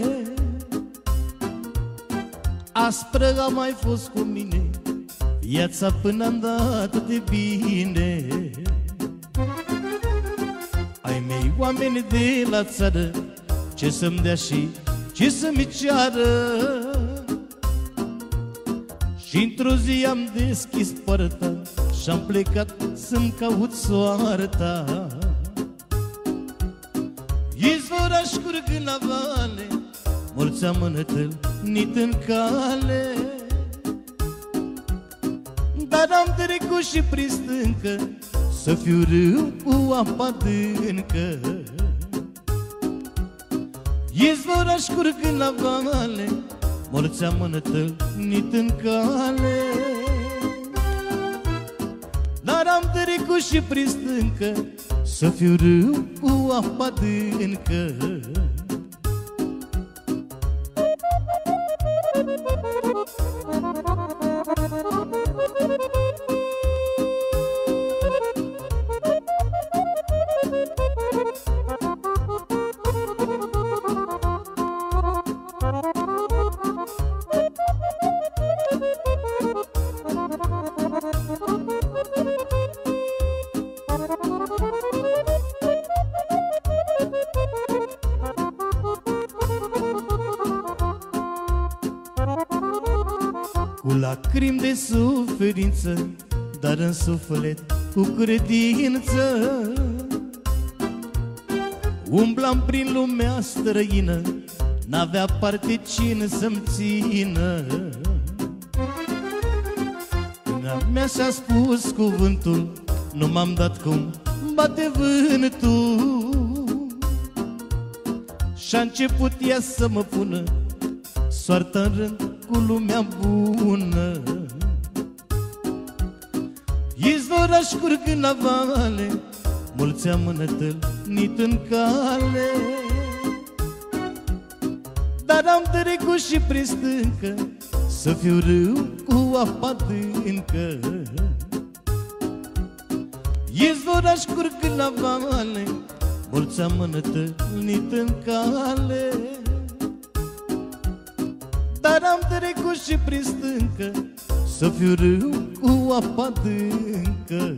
Aspră a mai fost cu mine viața până am dat de bine. Ai mei oameni de la țară, ce să-mi dea și ce să-mi ceară. Și într-o zi am deschis poarta și-am plecat să-mi caut soarta. Izvoraș curg în avale, mulți am întâlnit în cale. Dar am trecut și prin stâncă, să fiu râu cu apa adâncă. Izvoraș curg în avale, mulți am întâlnit în cale. Dar am trecut și prin stâncă, să fiu râu cu apa adâncă. Cu lacrimi de suferință, dar în suflet cu credință, umblam prin lumea străină, n-avea parte cine să-mi țină. Mâna mea și-a spus cuvântul, nu m-am dat cum bate vântul. Și-a început ea să mă pună soarta în rând cu lumea bună. Izvoraș curg în avale, mulți am întâlnit în cale. Dar am trecut și prin stâncă, să fiu râu cu apa adâncă. Izvoraș curg în avale, mulți am întâlnit în cale. Dar am trecut și prin stâncă, să fiu râu cu apa adâncă.